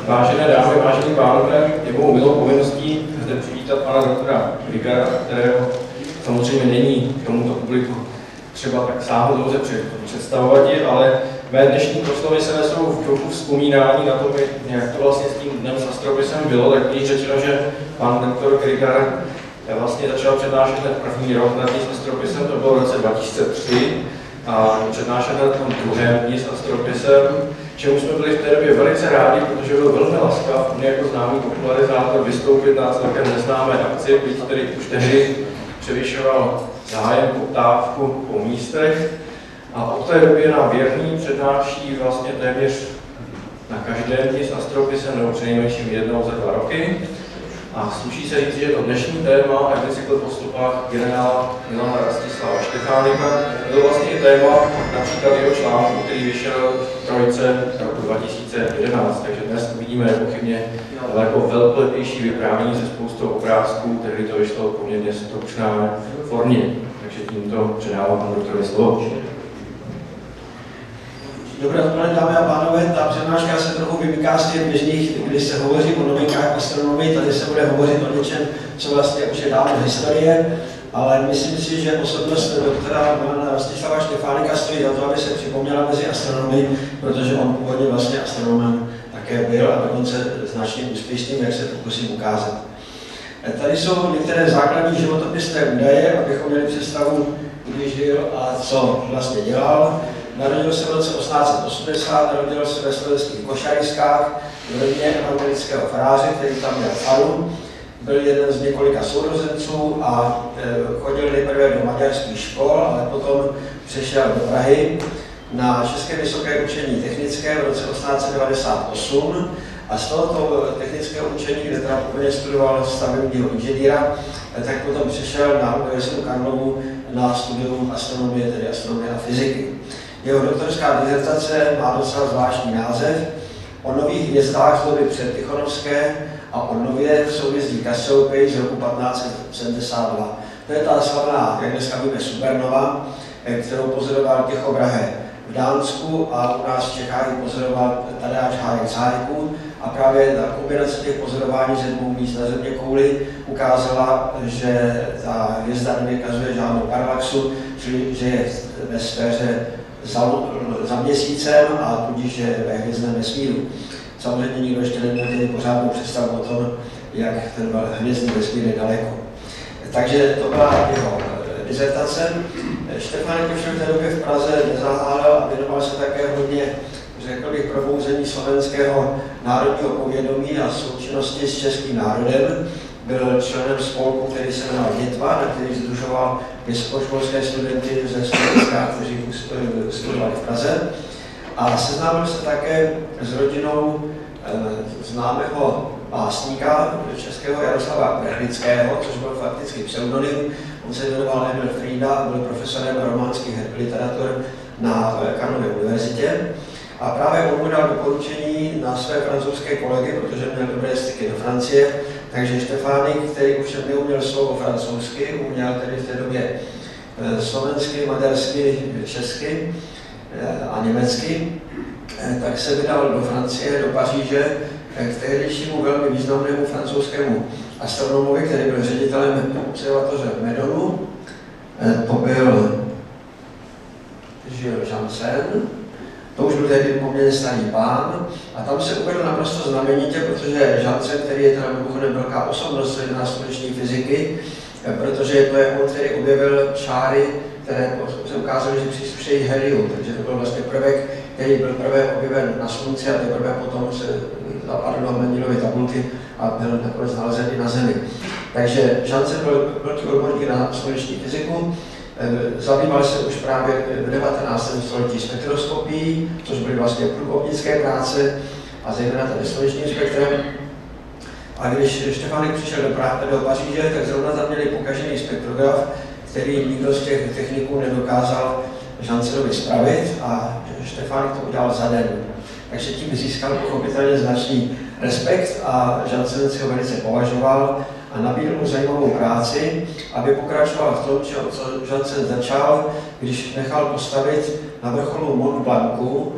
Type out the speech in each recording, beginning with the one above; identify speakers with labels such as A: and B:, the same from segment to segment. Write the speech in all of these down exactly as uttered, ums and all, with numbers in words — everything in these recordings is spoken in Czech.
A: Vážené dámy, vážení pánové, je mou milou povinností zde přivítat pana doktora Grigara, kterého samozřejmě není k tomuto publiku třeba tak sáhodlouze představovat, ale mé dnešní proslovy se nesou v duchu vzpomínání na to, jak to vlastně s tím dnem s astropisem bylo, tak když řečeno, že pan doktor Grigar vlastně začal přednášet hned první rok na dní s astropisem, to bylo v roce dva tisíce tři, a přednášet na tom druhém dní s astropisem, čemu jsme byli v té době velice rádi, protože byl velmi laskav, on jako známý popularizátor vystoupit na celkem neznámé akci, byť tedy už tehdy převyšoval zájem, poptávku po místech. A od té doby nám věrný přednáší vlastně téměř na každém dni s astropisem, nebo přinejmenším jednou za dva roky. A sluší se říct, že to dnešní téma, Epicykl po stopách generála Milana Rastislava Štefánika, bylo vlastně i téma například jeho článku, který vyšel v Trojce roku dva tisíce jedenáct. Takže dnes uvidíme nepochybně daleko velkolepější vyprávění se spoustou obrázků, tehdy to vyšlo v poměrně stručné formě. Takže tímto předávám panu doktorovi slovo.
B: Dobré odpoledne, dámy a pánové. Ta přednáška se trochu vymyká z těch běžných, když se hovoří o novinkách astronomii. Tady se bude hovořit o něčem, co vlastně už je dávno historie, ale myslím si, že osobnost doktora Milana Rastislava Štefánika stojí o to, aby se připomněla mezi astronomy, protože on původně vlastně astronomem také byl a dokonce značně úspěšným, jak se pokusím ukázat. Tady jsou některé základní životopisné údaje, abychom měli představu, kdy žil a co vlastně dělal. Narodil se v roce osmnáct osmdesát, narodil se ve slovenských Košariskách v rodině evangelického faráře, který tam měl faru. Byl jeden z několika sourozenců a chodil nejprve do maďarských škol, ale potom přešel do Prahy na České vysoké učení technické v roce osmnáct devadesát osm a z tohoto technického učení, kde tam úplně studoval stavebního inženýra, tak potom přešel na Univerzitu Karlovu na studium astronomie, tedy astronomie a fyziky. Jeho doktorská dizertace má docela zvláštní název o nových hvězdách z doby předtichonovské a o nově v souhvězdí Cassiopeii z roku patnáct sedmdesát dva. To je ta slavná, jak dneska víme, supernova, kterou pozoroval Tycho Brahe v Dánsku a u nás v Čechách ji pozoroval Tadeáš Hájek z Hájku. A právě ta kombinace těch pozorování ze dvou míst na země kouli ukázala, že ta hvězda nevykazuje žádnou paralaxu, čili že je ve sféře za, za měsícem a tudíž je ve hvězdném vesmíru. Samozřejmě nikdo ještě neměl tedy pořádnou představu o tom, jak ten hvězdný vesmír je daleko. Takže to byla jeho dizertace. Štefánek ovšem v té době v Praze nezahálel a věnoval se také hodně, řekl bych, probouzení slovenského národního povědomí a součinnosti s českým národem. Byl členem spolku, který se jmenoval Dětva, na který sdružoval vysokoškolské studenty ze Slovenska, kteří studovali v Praze. A seznámil se také s rodinou e, známého básníka českého Jaroslava Vrchlického, což byl fakticky pseudonym. On se jmenoval Emil Frýda a byl profesorem románských literatur na Karlově univerzitě. A právě on mu dal doporučení na své francouzské kolegy, protože měl dobré styky do Francie, takže Štefánik, který ovšem neuměl slovo francouzsky, uměl tedy v té době slovensky, maďarsky, česky a německy, tak se vydal do Francie, do Paříže, k tehdejšímu velmi významnému francouzskému astronomovi, který byl ředitelem observatoře v Medonu. To byl Jules Janssen. To už byl tehdy poměrně starý pán a tam se uvedl naprosto znamenitě, protože Janssen, který je teda mimochodem velká osobnost na sluneční fyziky, protože to je on, který objevil čáry, které se ukázaly, že příslušejí heliu, takže to byl vlastně prvek, který byl prvé objeven na Slunci a teprve potom se zapadl do Mendelovy tabulky a byl nakonec nalezen i na Zemi. Takže Janssen byl velký odborník na sluneční fyziku. Zabýval se už právě v devatenáctém století spektroskopií, což byly vlastně průkopnické práce a zejména tady slunečním spektrem. A když Štefánek přišel do, Prahy, do Paříže, tak zrovna tam měli pokažený spektrograf, který nikdo z těch techniků nedokázal Janssenovi spravit a Štefánek to udělal za den. Takže tím získal pochopitelně značný respekt a Janssen si ho velice považoval a nabídl mu zajímavou práci, aby pokračoval v tom, co Janssen začal, když nechal postavit na vrcholu Mont Blancu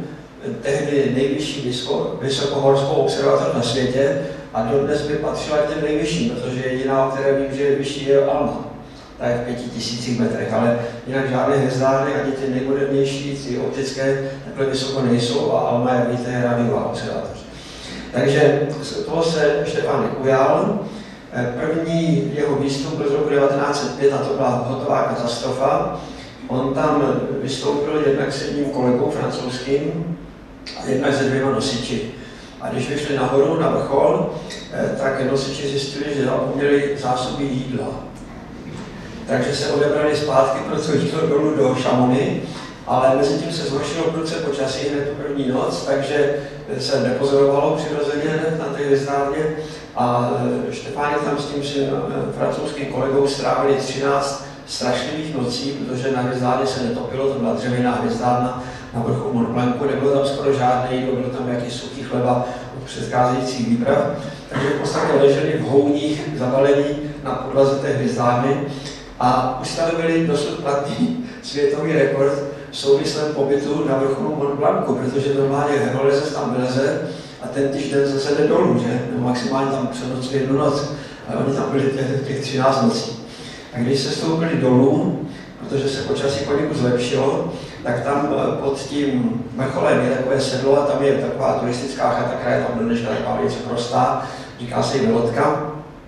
B: tehdy nejvyšší vysokohorskou observatoř na světě a dodnes by patřila k těm nejvyšším, protože jediná, o které vím, že je vyšší, je Alma. Ta je v pěti tisících metrech, ale jinak žádné hvězdárny, ani ty nejmodernější, ty optické, takhle vysoko nejsou a Alma je, víte, je radiová observatoř. Takže toho se Štefánek ujal. První jeho výstup byl z roku devatenáct set pět a to byla hotová katastrofa. On tam vystoupil jednak s jedním kolegou francouzským a jednak se dvěma nosiči. A když vyšli nahoru na vrchol, tak nosiči zjistili, že zapomněli zásoby jídla. Takže se odebrali zpátky pro to jídlo dolů do Šamony, ale mezi tím se zhoršilo prudce počasí hned tu první noc, takže se nepozorovalo přirozeně na té hvězdárně a Štefánek tam s tím svým francouzským kolegou strávili třináct strašlivých nocí, protože na hvězdárně se netopilo, to byla dřevěná hvězdárna na vrchu Mont Blancu, nebylo tam skoro žádné jídlo, byl tam nějaký suchý chleba od předcházejících výprav, takže v podstatě leželi v houních zabalení na podlaze té hvězdárny a ustanovili dosud platný světový rekord v souvislém pobytu na vrcholu Mont Blancu, protože normálně horolezec tam vyleze a ten týžden zase jde dolů, že? Nebo maximálně tam přenocuje jednu noc, ale oni tam byli těch, těch třináct nocí. A když se stoupili dolů, protože se počasí poněkud zlepšilo, tak tam pod tím vrcholem je takové sedlo a tam je taková turistická chata, která je tam do dneška taková velice prostá, říká se jí Velotka.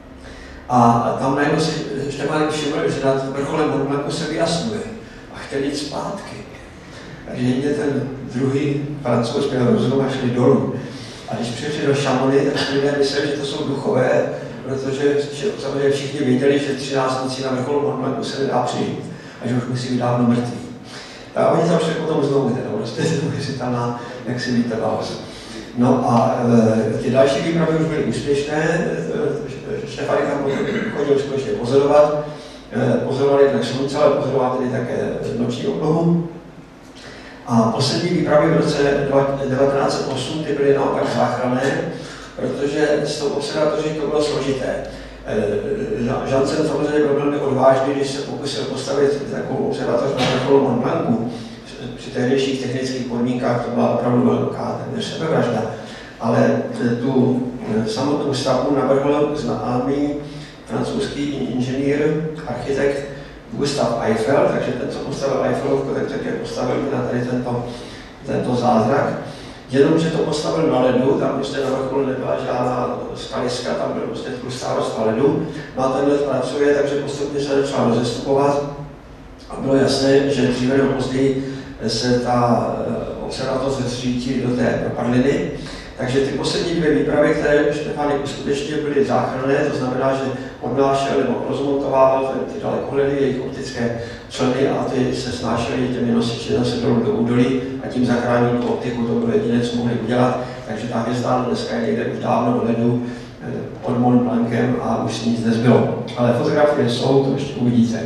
B: A tam najednou si Štefánek všiml, že nad vrcholem Mont Blancu se vyjasňuje a chtěli jít zpátky. Takže jedině ten druhý Francouz měl rozum a šli dolů. A když přišli do Šamony, tak si lidé mysleli, že to jsou duchové, protože samozřejmě všichni věděli, že třináct nocí na vrcholu Mont Blancu se nedá přijít a že už musí být dávno mrtví. A oni tam šli potom znovu, teda prostě neuvěřitelná, jak si víte, vás. No a e, ty další výpravy už byly úspěšné, Štefánek tam chodil skutečně pozorovat, e, pozoroval jednak slunce, ale pozoroval tedy také noční oblohu. A poslední výpravy v roce devatenáct set osm ty byly naopak záchranné, protože s tou observatoří to bylo složité. Janssen samozřejmě byl velmi odvážný, když se pokusil postavit takovou observatoř na vrcholu Mont Blancu. Při tehdejších technických podmínkách to byla opravdu velká téměř sebevražda. Ale tu samotnou stavbu navrhl známý francouzský inženýr, architekt Gustav Eiffel, takže ten, co postavil Eiffelovku, tak také postavil na tady tento, tento zázrak. Jenomže to postavil na ledu, tam prostě na vrcholu nebyla žádná skaliska, tam byl prostě tlustá vrstva ledu. No a ten led pracuje, takže postupně se začal rozestupovat a bylo jasné, že dříve nebo později se ta observatoř zřítí do té propadliny. Takže ty poslední dvě výpravy, které Štefánek uskutečnil, byly záchranné, to znamená, že odnášel nebo rozmontovával ty dalekohledy, jejich optické členy a ty se snášely těmi nosiči zase dolů do údolí a tím zachránil tu optiku, to bylo jediné, co mohli udělat. Takže ta hvězdárna dneska je někde už dávno v ledu pod Mont Blancem a už nic nezbylo. Ale fotografie jsou, to ještě uvidíte.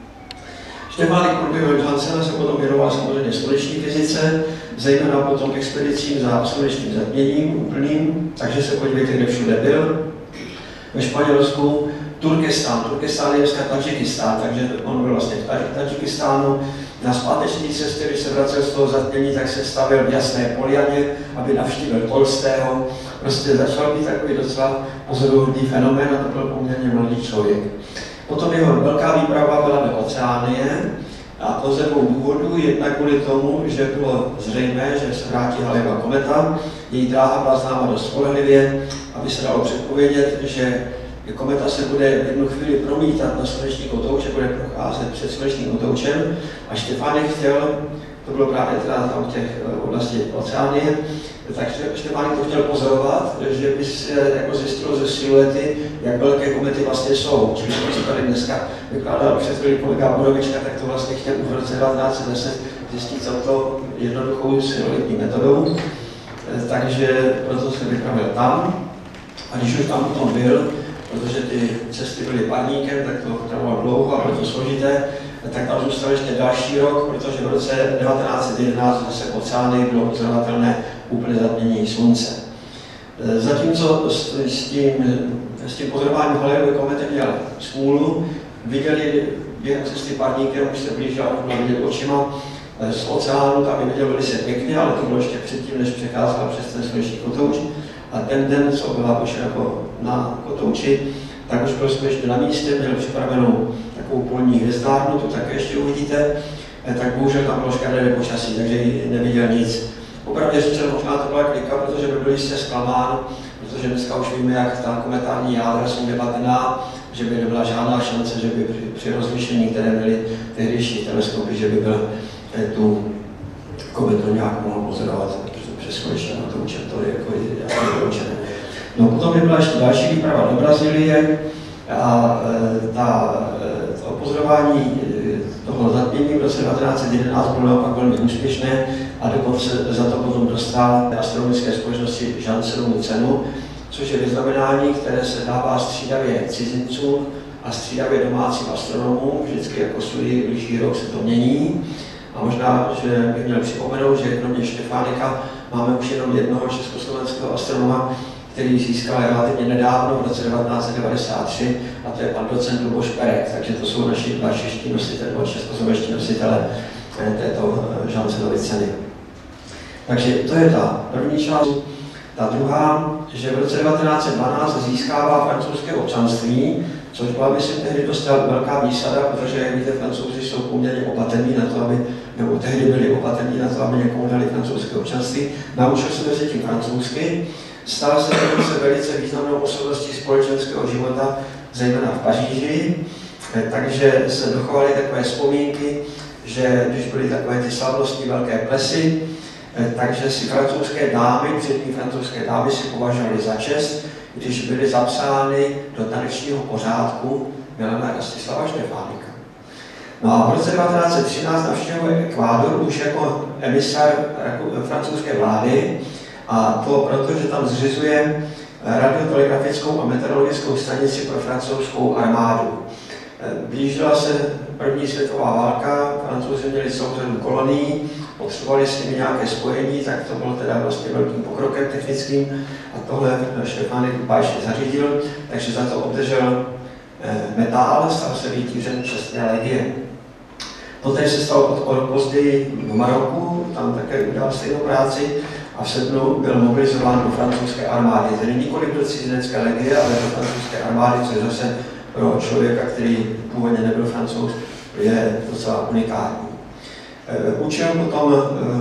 B: Štefánek průběhu Janssena se potom věnoval samozřejmě sluneční fyzice, zejména potom expedicím za slunečním zatměním úplným, takže se podívejte, kde všude byl. Ve Španělsku Turkestán, Turkestán je dneska Tadžikistán, takže on byl vlastně v Tadžikistánu. Na zpáteční cestě, když se vracel z toho zatmění, tak se stavil v Jasné Poljaně, aby navštívil Tolstého. Prostě začal být takový docela pozoruhodný fenomén a to byl poměrně mladý člověk. Potom jeho velká výprava byla do Oceánie, a to ze dvou důvodů. Jednak kvůli tomu, že bylo zřejmé, že se vrátí Halleyova kometa. Její dráha byla známa dost spolehlivě, aby se dalo předpovědět, že kometa se bude v jednu chvíli promítat na sluneční kotouče, bude procházet před slunečním kotoučem. A Štefánek chtěl, to bylo právě teda tam v těch oblasti Oceánie, takže Štefánek to chtěl pozorovat, že by se jako zjistilo ze siluety, jak velké komety vlastně jsou. Čili když to tady dneska vykládal před chvíli kolega Borovička, tak to vlastně chtěl v roce devatenáct set deset zjistit celou jednoduchou siluetní metodou. Takže proto se vypravil tam. A když už tam potom byl, protože ty cesty byly parníkem, tak to trvalo dlouho a bylo to složité, tak tam zůstal ještě další rok, protože v roce devatenáct set jedenáct zase oceány bylo pozorovatelné úplně zatmění slunce. Zatímco s, s, tím, s tím pozorováním Halleyovy komety měl smůlu, viděli během cesty parníkem, už se blížila, už byla vidět očima, z oceánu, tam je viděl velice pěkně, ale to bylo ještě předtím, než přecházela přes ten sluneční kotouč. A ten den, co byla už jako na kotouči, tak už byl jsme ještě na místě, měl připravenou takovou polní hvězdárnu, to také ještě uvidíte, tak bohužel tam bylo škaredé počasí, takže ji neviděl nic. Popravdě řečeno, možná to byla klika, protože by byl jistě zklamán, protože dneska už víme, jak ta kometární jádra jsou debatená, že by nebyla žádná šance, že by při, při rozlišení, které měly tehdejší teleskopy, že by byl tu kometu nějak mohl pozorovat, protože přes konečně na to učem, to je jako vyloučené. No potom by byla ještě další výprava do Brazílie a ta, to pozorování toho zatmění v roce devatenáct set jedenáct bylo naopak velmi úspěšné a dokonce za to potom dostal astronomické společnosti Janssenovu cenu, což je vyznamenání, které se dává střídavě cizincům a střídavě domácím astronomům. Vždycky jako studii blížší rok se to mění. A možná, že bych měl připomenout, že kromě Štefánika máme už jenom jednoho československého astronoma, který získal relativně nedávno, v roce devatenáct set devadesát tři, a to je pan docent Luboš Perek. Takže to jsou naši dva čeští nositelé, nebo českoslovenští nositelé této Janssenovy ceny. Takže to je ta první část. Ta druhá, že v roce devatenáct set dvanáct získává francouzské občanství, což byla, myslím, tehdy dost velká výsada, protože, jak víte, Francouzi jsou poměrně opatrní na to, aby, nebo tehdy byli opatrní na to, aby někomu dali francouzské občanství. Naučil se mezi tím francouzsky, stal se dokonce velice významnou osobností společenského života, zejména v Paříži, takže se dochovaly takové vzpomínky, že když byly takové ty slavnostní velké plesy, takže si francouzské dámy, přední francouzské dámy si považovaly za čest, když byly zapsány do tanečního pořádku Milana Rastislava Štefánika. No a v roce devatenáct set třináct navštěvuje Ekvádor už jako emisar francouzské vlády, a to proto, že tam zřizuje radiotelegrafickou a meteorologickou stanici pro francouzskou armádu. Blížila se první světová válka, Francouzi měli celou řadu kolonií, potřebovali s nimi nějaké spojení, tak to bylo teda vlastně velkým pokrokem technickým a tohle Štefánik báječně zařídil, takže za to obdržel medál, stal se vítězem čestné legie. Poté se stalo o rok později v Maroku, tam také udělal stejnou práci a v srpnu byl mobilizován do francouzské armády, tedy nikoliv do cizinecké legie, ale do francouzské armády, což zase pro člověka, který původně nebyl Francouz, je docela unikátní. Učil potom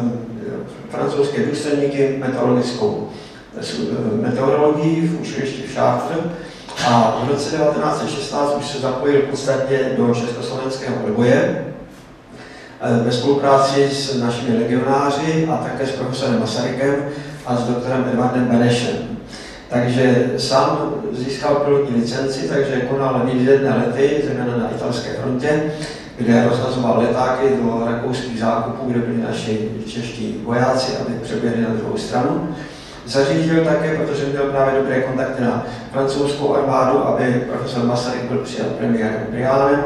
B: francouzské důstojníky meteorologickou meteorologii v učilišti v Chartres a v roce devatenáct set šestnáct už se zapojil podstatně do československého odboje ve spolupráci s našimi legionáři a také s profesorem Masarykem a s doktorem Edvardem Benešem. Takže sám získal pilotní licenci, takže konal výzvědné lety, zejména na italské frontě, kde rozhazoval letáky do rakouských zákupů, kde byli naši čeští vojáci, aby přeběhli na druhou stranu. Zařídil také, protože měl právě dobré kontakty na francouzskou armádu, aby profesor Masaryk byl přijat premiérem Briánem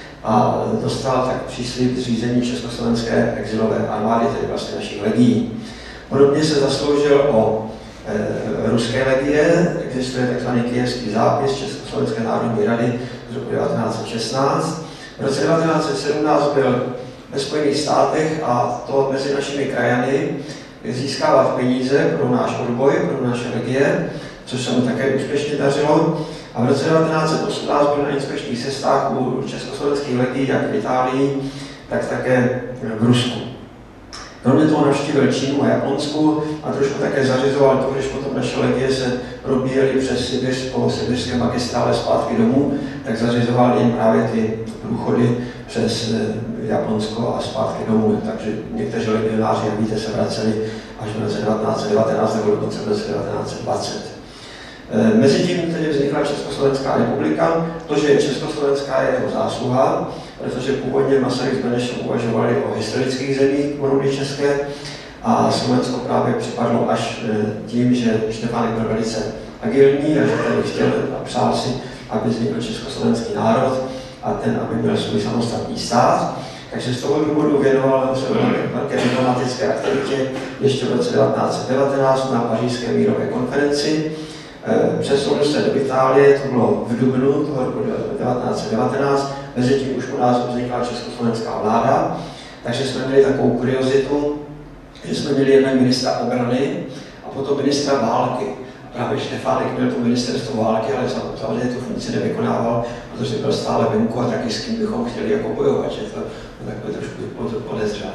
B: a dostal tak příslib zřízení československé exilové armády, tedy vlastně našich legií. Podobně se zasloužil o e, ruské legie, existuje tzv. Kyjevský zápis Československé národní rady z roku devatenáct set šestnáct. V roce devatenáct set sedmnáct byl ve Spojených státech a to mezi našimi krajany získávat peníze pro náš odboj, pro naše legie, což se mu také úspěšně dařilo. A v roce devatenáct set osmnáct byl na inspekčních cestách u československých legií jak v Itálii, tak také v Rusku. Kromě toho navštívil Čínu a Japonsku a trošku také zařizoval to, když potom naše legie se probíjely přes Sibiř po sibirské magistrále zpátky domů, tak zařizoval jim právě ty průchody přes Japonsko a zpátky domů. Takže někteří legionáři, jak víte, se vraceli až v roce devatenáct set devatenáct nebo dokonce v roce devatenáct set dvacet. Mezitím tedy vznikla Československá republika. To, že je československá, je jeho zásluha, protože původně Masaryk s Benešem uvažovali o historických zemích koruny české a Slovensko právě připadlo až tím, že Štefánik byl velice agilní a že tady chtěl a přál si, aby vznikl československý národ a ten, aby byl svůj samostatný stát. Takže z toho důvodu věnoval se velké diplomatické aktivitě ještě v roce devatenáct set devatenáct na pařížské mírové konferenci. Přesunul se do Itálie, to bylo v dubnu toho roku devatenáct set devatenáct, mezitím už u nás vznikla československá vláda takže jsme měli takovou kuriozitu, že jsme měli jednak ministra obrany a potom ministra války. A právě Štefánek měl to ministerstvo války, ale samozřejmě tu funkci nevykonával, protože byl stále venku a taky s kým bychom chtěli jako bojovat, že to takové trošku podezřelé.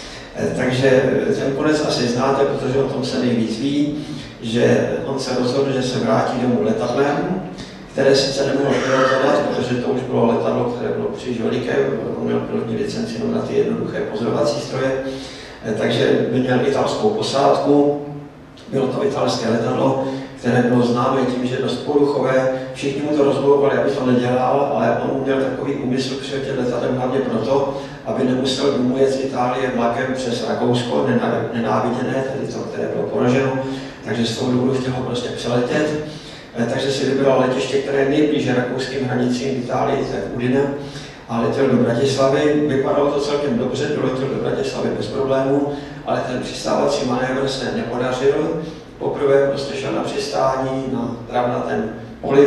B: Takže ten konec asi znáte, protože o tom se nejvíc ví, že on se rozhodl, že se vrátí domů letadlem, které sice nemohl pilotovat, protože to už bylo letadlo, které bylo příliš veliké, on měl pilotní licenci na ty jednoduché pozorovací stroje, takže by měl italskou posádku, bylo to italské letadlo, které bylo známé tím, že dost poruchové, všichni mu to rozmlouvali, aby to nedělal, ale on měl takový úmysl přiletět letadlem hlavně proto, aby nemusel domů jet z Itálie vlakem přes Rakousko, nenáviděné, tedy to, které bylo poraženo, takže z toho důvodu chtěl ho prostě přeletět. Takže si vybral letiště, které je nejblíže rakouským hranicím v Itálii, to je Udine, a letěl do Bratislavy. Vypadalo to celkem dobře, doletěl do Bratislavy bez problémů, ale ten přistávací manévr se nepodařil. Poprvé prostě šel na přistání na travnatém poli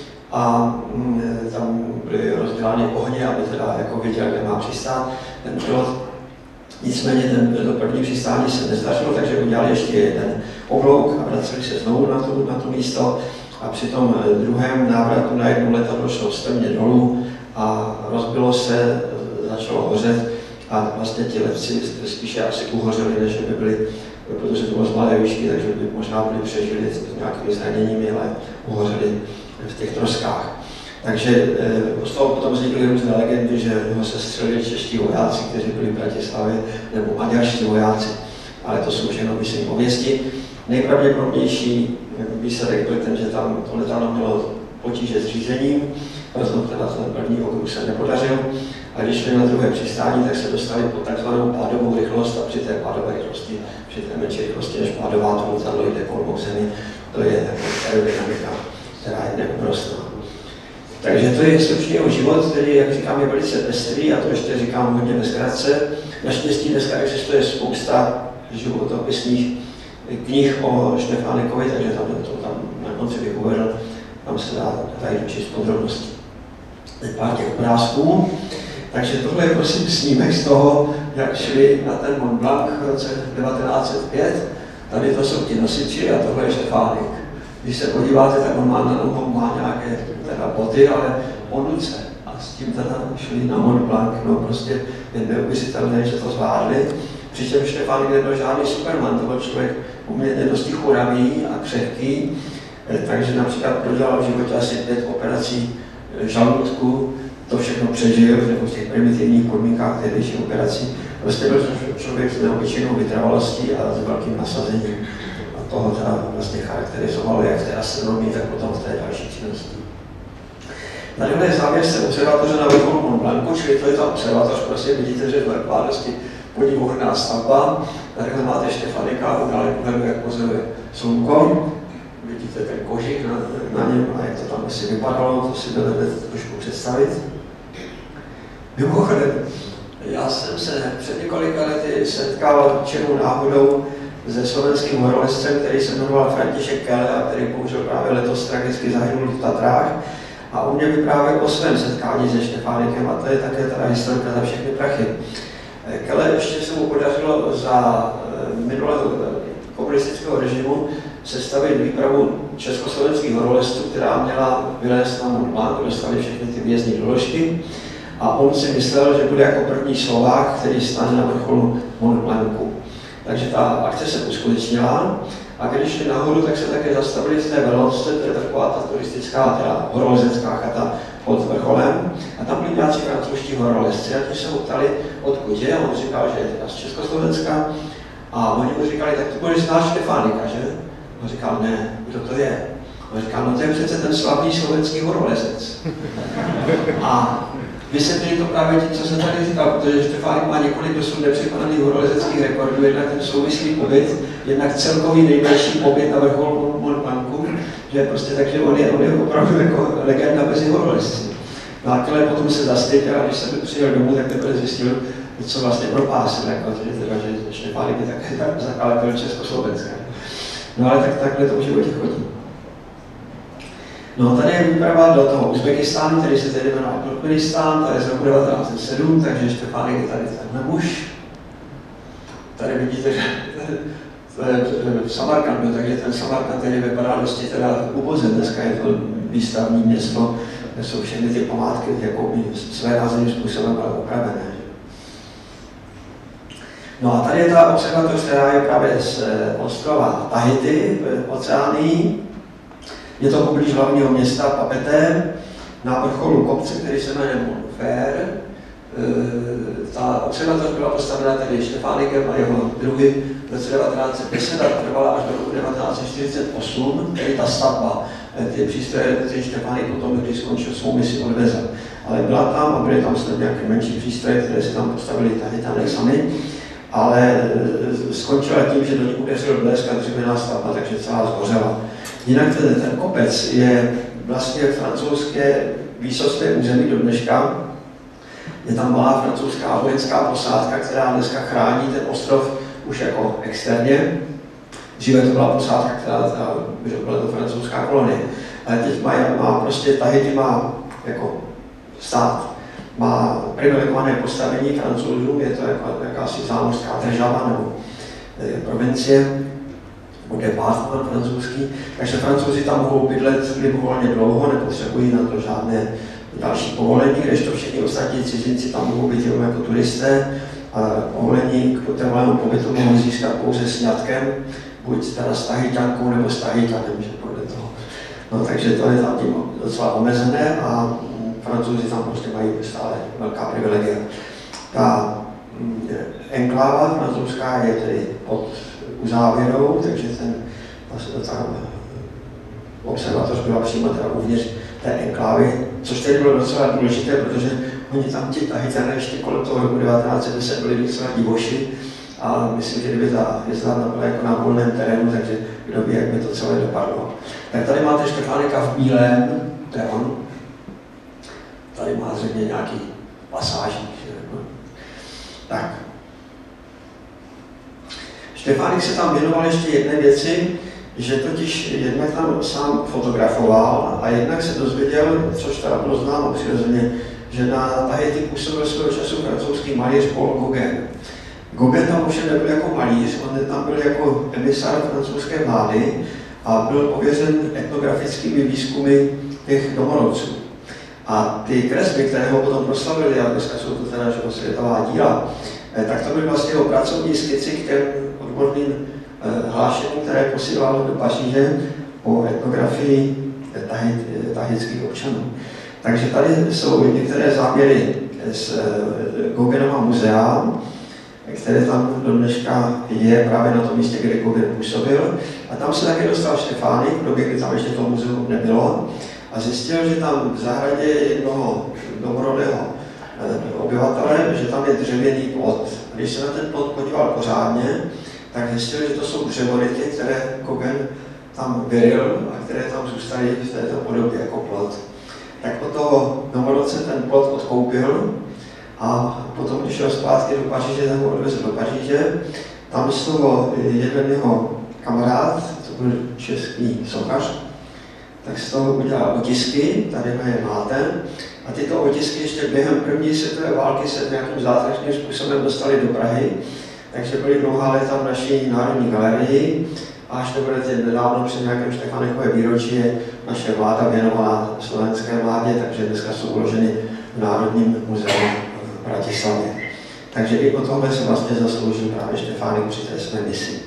B: a mm, tam byly rozdělány ohně, aby teda jako viděl, kde má přistát ten pilot. Nicméně ten, to první přistání se nezdařilo, takže udělali ještě jeden oblouk a vraceli se znovu na, tu, na to místo. A při tom druhém návratu najednou letadlo šlo strmě dolů a rozbilo se, začalo hořet a vlastně ti letci spíše asi uhořeli, než by byli, protože to bylo z malé výšky, takže by možná byli přežili s nějakými zraněními, ale uhořeli v těch troskách. Takže z toho potom vznikly různé legendy, že ho se střelili čeští vojáci, kteří byli v Bratislavě, nebo maďarští vojáci, ale to jsou všechno myslím pověsti. Nejpravděpodobnější výsledek byl ten, že tam to letadlo mělo potíže s řízením, proto teda ten první okruh se nepodařil. A když šli na druhé přistání, tak se dostali pod takzvanou pádovou rychlost a při té pádové rychlosti, při té menší rychlosti než pádová, to letadlo jde kolmou zemi, to je aerodynamika, která je neúprostná. Takže to je stručně jeho život, který, jak říkám, je velice pestrý a to ještě říkám hodně ve zkratce. Naštěstí dneska existuje spousta životopisných knih o Štefánikovi, takže tam to tam na konci bych uvedl, tam se dá tady dočíst podrobnosti. Pár těch obrázků. Takže tohle je prosím snímek z toho, jak šli na ten Mont Blanc v roce devatenáct set pět. Tady to jsou ti nosiči a tohle je Štefánik. Když se podíváte, tak on má na nohou má nějaké teda boty, ale onuce. A s tím teda šli na Mont Blanc, no prostě je neuvěřitelné, že to zvládli. Přičemž Štefánik nebyl žádný superman, to byl člověk uměrně dosti churavý a křehký, takže například prodělal v životě asi pět operací žaludku, to všechno přežil nebo v těch primitivních podmínkách tehdejších operací. Prostě byl člověk s neobyčejnou vytrvalostí a s velkým nasazením. A toho teda vlastně charakterizovalo jak v té astronomii, tak potom v té další činnosti. Tadyhle je závěr z observatoře na vrcholu Mont Blancu, čili to je ta observatoř, prostě vidíte, že je to dosti podivuhodná stavba. Tady máte Štefánika, událku, jak pozoruje slunko. Vidíte ten kožík na, na něm a jak to tam asi vypadalo, to si dovedete trošku představit. Mimochodem, já jsem se před několika lety setkal čirou náhodou se slovenským horolezcem, který se jmenoval František Kelle a který bohužel právě letos tragicky zahynul v Tatrách. A on mě vyprávěl o svém setkání se Štefánikem a to je také teda historka za všechny prachy. Kelle ještě se mu podařilo za minulého komunistického režimu sestavit výpravu československých horolezců, která měla vylézt na Mont Blanc, dostali všechny ty výjezdní doložky a on si myslel, že bude jako první Slovák, který stane na vrcholu Mont Blancu. Takže ta akce se uskutečnila a když šli nahoru, tak se také zastavili z té velodce, to je taková ta turistická, teda horolezecká chata pod vrcholem a tam byli nějací francouzští horolezci a ti se ho ptali, odkud je, a on říkal, že je teda z Československa a oni mu říkali, tak ty budeš znát Štefánika, že? On říkal, ne, kdo to je? On říkal, no to je přece ten slavný slovenský horolezec. A vysvětlili to právě tím, co jsem tady říkal, protože Štefánik má několik dosud nepřekonaných horolezeckých rekordů, jednak ten souvislý pobyt, jednak celkový nejdelší pobyt na vrcholu Mont Blancu, že prostě takže on je, on je opravdu jako legenda mezi horolezci. No a Kelle potom se zastyděl a když jsem přijel domů, tak teprve zjistil, co vlastně propásil, jako, že, teda, že Štefánik je také tak zakladatel Československa. No ale tak, takhle to v životě chodí. No tady je výprava do toho Uzbekistánu, který se tedy jmenuje Turkmenistán, tady je z roku devatenáct set sedm, takže Štefánik je tady tenhle muž. tady vidíte, že to je v Samarkandu, takže ten Samarkand tady vypadá dosti teda uboze. Dneska je to výstavní město, kde jsou všechny ty památky jakoby své rázným způsobem ale opravené. No a tady je ta observatoř, která je právě z ostrova Tahiti v Oceánii. Je to poblíž hlavního města Papeete, na vrcholu kopce, který se jmenuje Monfer. Ta observatoř byla postavena tedy Štefánikem a jeho druhy v roce devatenáct set deset a trvala až do roku devatenáct set čtyřicet osm, tedy ta stavba. Ty přístroje, ty Štefánik potom, když skončil svou misi, odvezl. Ale byla tam a byly tam snad nějaké menší přístroje, které si tam postavili Tahitané sami. Ale skončila tím, že do ní udeřil blesk a dřevěná stavba, takže celá zhořela. Jinak ten, ten kopec je vlastně francouzské výsostné území do dneška. Je tam malá francouzská vojenská posádka, která dneska chrání ten ostrov už jako externě. Dříve to byla posádka, která byla to francouzská kolonie. Ale teď má, má prostě Tahiti má jako stát, má privilegované postavení Francouzům, je to jako, jakási zámořská država nebo je, provincie, nebo departement francouzský, takže Francouzi tam mohou bydlet libovolně dlouho, nepotřebují na to žádné další povolení, kdežto všichni ostatní cizinci tam mohou být jenom jako turisté a povolení k trvalému pobytu mohou získat pouze sňatkem, buď teda s Tahiťankou nebo s Tahitanem, že podle toho. No, takže to je tam tím docela omezené a Francouzi tam prostě mají stále velká privilegia. Ta enkláva francouzská je tedy pod uzávěrou, takže ten, ta observatoř byla přímo teda uvnitř té enklávy, což tedy bylo docela důležité, protože oni tam ti Tahitané ještě kolem toho roku devatenáct set deset byli docela divoši a myslím, že kdyby ta hvězda byla jako na volném terénu, takže kdo ví, jak by to celé dopadlo. Tak tady máte Štefánika v bílém, to je on. Tady má zřejmě nějaký pasáží. Tak. Štefánik se tam věnoval ještě jedné věci, že totiž jednak tam sám fotografoval a jednak se dozvěděl, což teda bylo známo přirozeně, že na Tahiti působil svého času francouzský malíř Paul Gauguin. Gauguin tam ovšem nebyl jako malíř, on tam byl jako emisár francouzské vlády a byl pověřen etnografickými výzkumy těch domorodců. A ty kresby, které ho potom proslavili, a dneska jsou to teda světová díla, tak to byly vlastně jeho pracovní skici k těm odborným hlášením, které posílal do Paříže o etnografii tahitských občanů. Takže tady jsou některé záběry z Gauguinova muzea, které tam do dneška je právě na tom místě, kde Gauguin působil. A tam se také dostal Štefánik, v době, kdy tam ještě to muzeum nebylo, a zjistil, že tam v zahradě jednoho domorodého obyvatele, že tam je dřevěný plot. A když se na ten plot podíval pořádně, tak zjistil, že to jsou dřevoryty, které Gauguin tam vyril a které tam zůstaly v této podobě jako plot. Tak od toho domorodce ten plot odkoupil a potom, když šel zpátky do Paříže, tak ho odvezl do Paříže. Tam z toho jeden jeho kamarád, to byl český sochař, tak z toho udělal otisky, tady je máte. A tyto otisky ještě během první světové války se nějakým zázračným způsobem dostaly do Prahy, takže byly dlouhá léta v naší Národní galerii. A až to bude nedávno před nějakém Štefánikové výročí je naše vláda věnovala slovenské vládě, takže dneska jsou uloženy v Národním muzeu v Bratislavě. Takže i o tohle se vlastně zasloužil právě Štefánik při té své misi.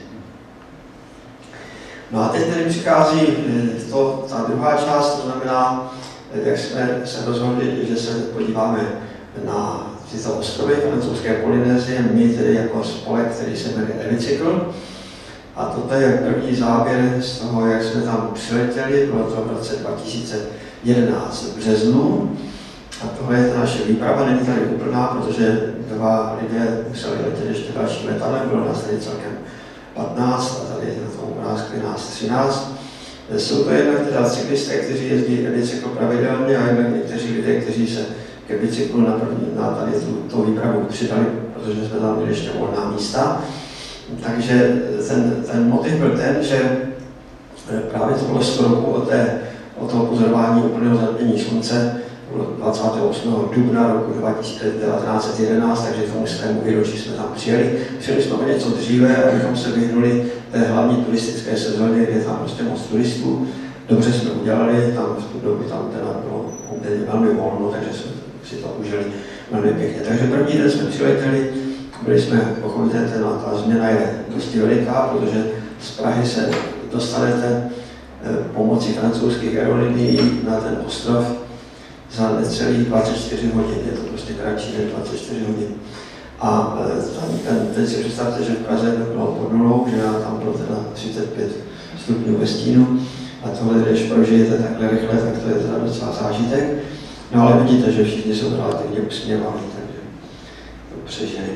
B: No a teď tedy přichází to, ta druhá část, to znamená, jak jsme se rozhodli, že se podíváme na tyto ostrovy francouzské Polynézie, my tedy jako spolek, který se jmenuje Hemicykl. A toto je první záběr z toho, jak jsme tam přiletěli, bylo to v roce dva tisíce jedenáct v březnu. A tohle je ta naše výprava, není tady úplná, protože dva lidé museli letět ještě další letadlem, bylo nás tady celkem patnáct a tady na tom obrázku je nás třináct. Jsou to jednak teda cyklisté, kteří jezdí bicykl pravidelně a jednak někteří lidé, kteří se ke bicyklu na, první, na tady tu, tu výpravu přidali, protože jsme tam měli ještě volná místa. Takže ten, ten motiv byl ten, že právě to bylo sto roku od, té, od toho pozorování úplného zatmění slunce dvacátého osmého dubna roku devatenáct set jedenáct, takže tomu svému výročí jsme tam přijeli. Přijeli jsme o něco dříve, abychom se vyhnuli té hlavní turistické sezóně, kde je tam prostě moc turistů. Dobře jsme udělali, tam v tu dobu tam teda bylo poměrně velmi volno, takže jsme si to užili velmi pěkně. Takže první den jsme přiletěli, byli jsme pochopitelně, ta změna je dosti veliká, protože z Prahy se dostanete pomocí francouzských aerolinií na ten ostrov za necelých dvacet čtyři hodin, je to prostě kratší než dvacet čtyři hodin. A ten, teď si představte, že v Praze bylo pod nulou, že tam bylo teda třicet pět stupňů ve stínu a tohle, když prožijete takhle rychle, tak to je teda docela zážitek. No ale vidíte, že všichni jsou relativně usměvaví, takže to přežili.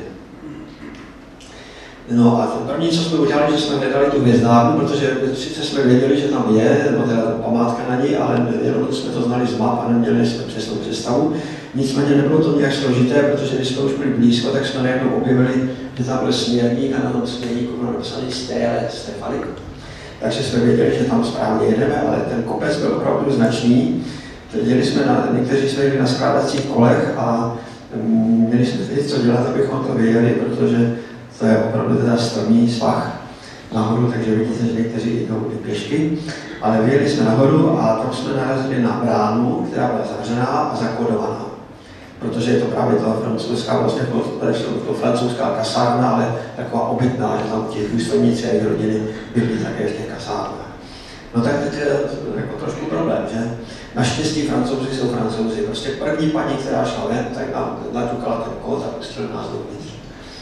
B: No a to první, co jsme udělali, že jsme hledali tu hvězdárnu, protože sice jsme věděli, že tam je, nebo teda památka na ní, ale jenom jsme to znali z map a neměli jsme přesnou představu. Nicméně nebylo to nějak složité, protože když jsme už byli blízko, tak jsme najednou objevili, že tam byl směrník a na tom směrníku bylo napsaný Stele, Stefalik. Takže jsme věděli, že tam správně jedeme, ale ten kopec byl opravdu značný. Jeli jsme na, někteří jsme jeli na skládacích kolech a měli jsme vědět, co dělat, abychom to věděli, protože to je opravdu teda strmý svah nahoru, takže vidíte, že někteří jdou i pěšky. Ale vyjeli jsme nahoru a tam jsme narazili na bránu, která byla zavřená a zakodovaná. Protože je to právě ta francouzská, vlastně to francouzská kasárna, ale taková obytná, že tam ti důstojníci a jejich rodiny byli také v těch kasárnách. No tak teď je jako trošku problém, že? Naštěstí Francouzi jsou Francouzi. Prostě první paní, která šla ven, tak nám naťukala ten kód a pustili nás dovnitř.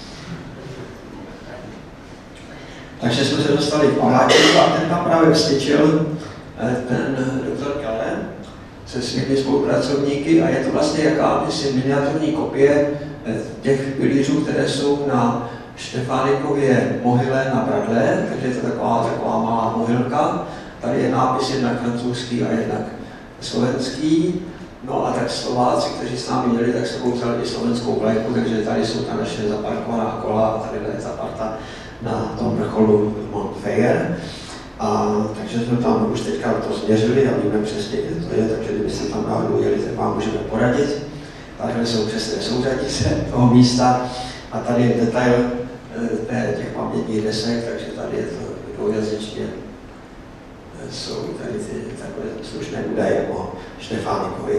B: Takže jsme se dostali k památníku a ten tam právě vstyčil ten doktor Keller se svými spolupracovníky a je to vlastně jakási miniaturní kopie těch pilířů, které jsou na Štefánikově mohyle na Bradle, takže je to taková, taková malá mohylka. Tady je nápis jednak francouzský a jednak slovenský. No a tak Slováci, kteří s námi jeli, tak se vzali i slovenskou vlajku, takže tady jsou ta naše zaparkovaná kola a tady je ta parta na tom vrcholu Montfeyer. A takže jsme tam už teďka to změřili a víme přesně, kde to je, takže kdybyste tam náhodou jeli, tak vám můžeme poradit. Tady jsou přesné souřadice toho místa a tady je detail těch pamětních desek, takže tady je to dvoujazyčně. Jsou tady ty takové slušné údaje o Štefánikovi.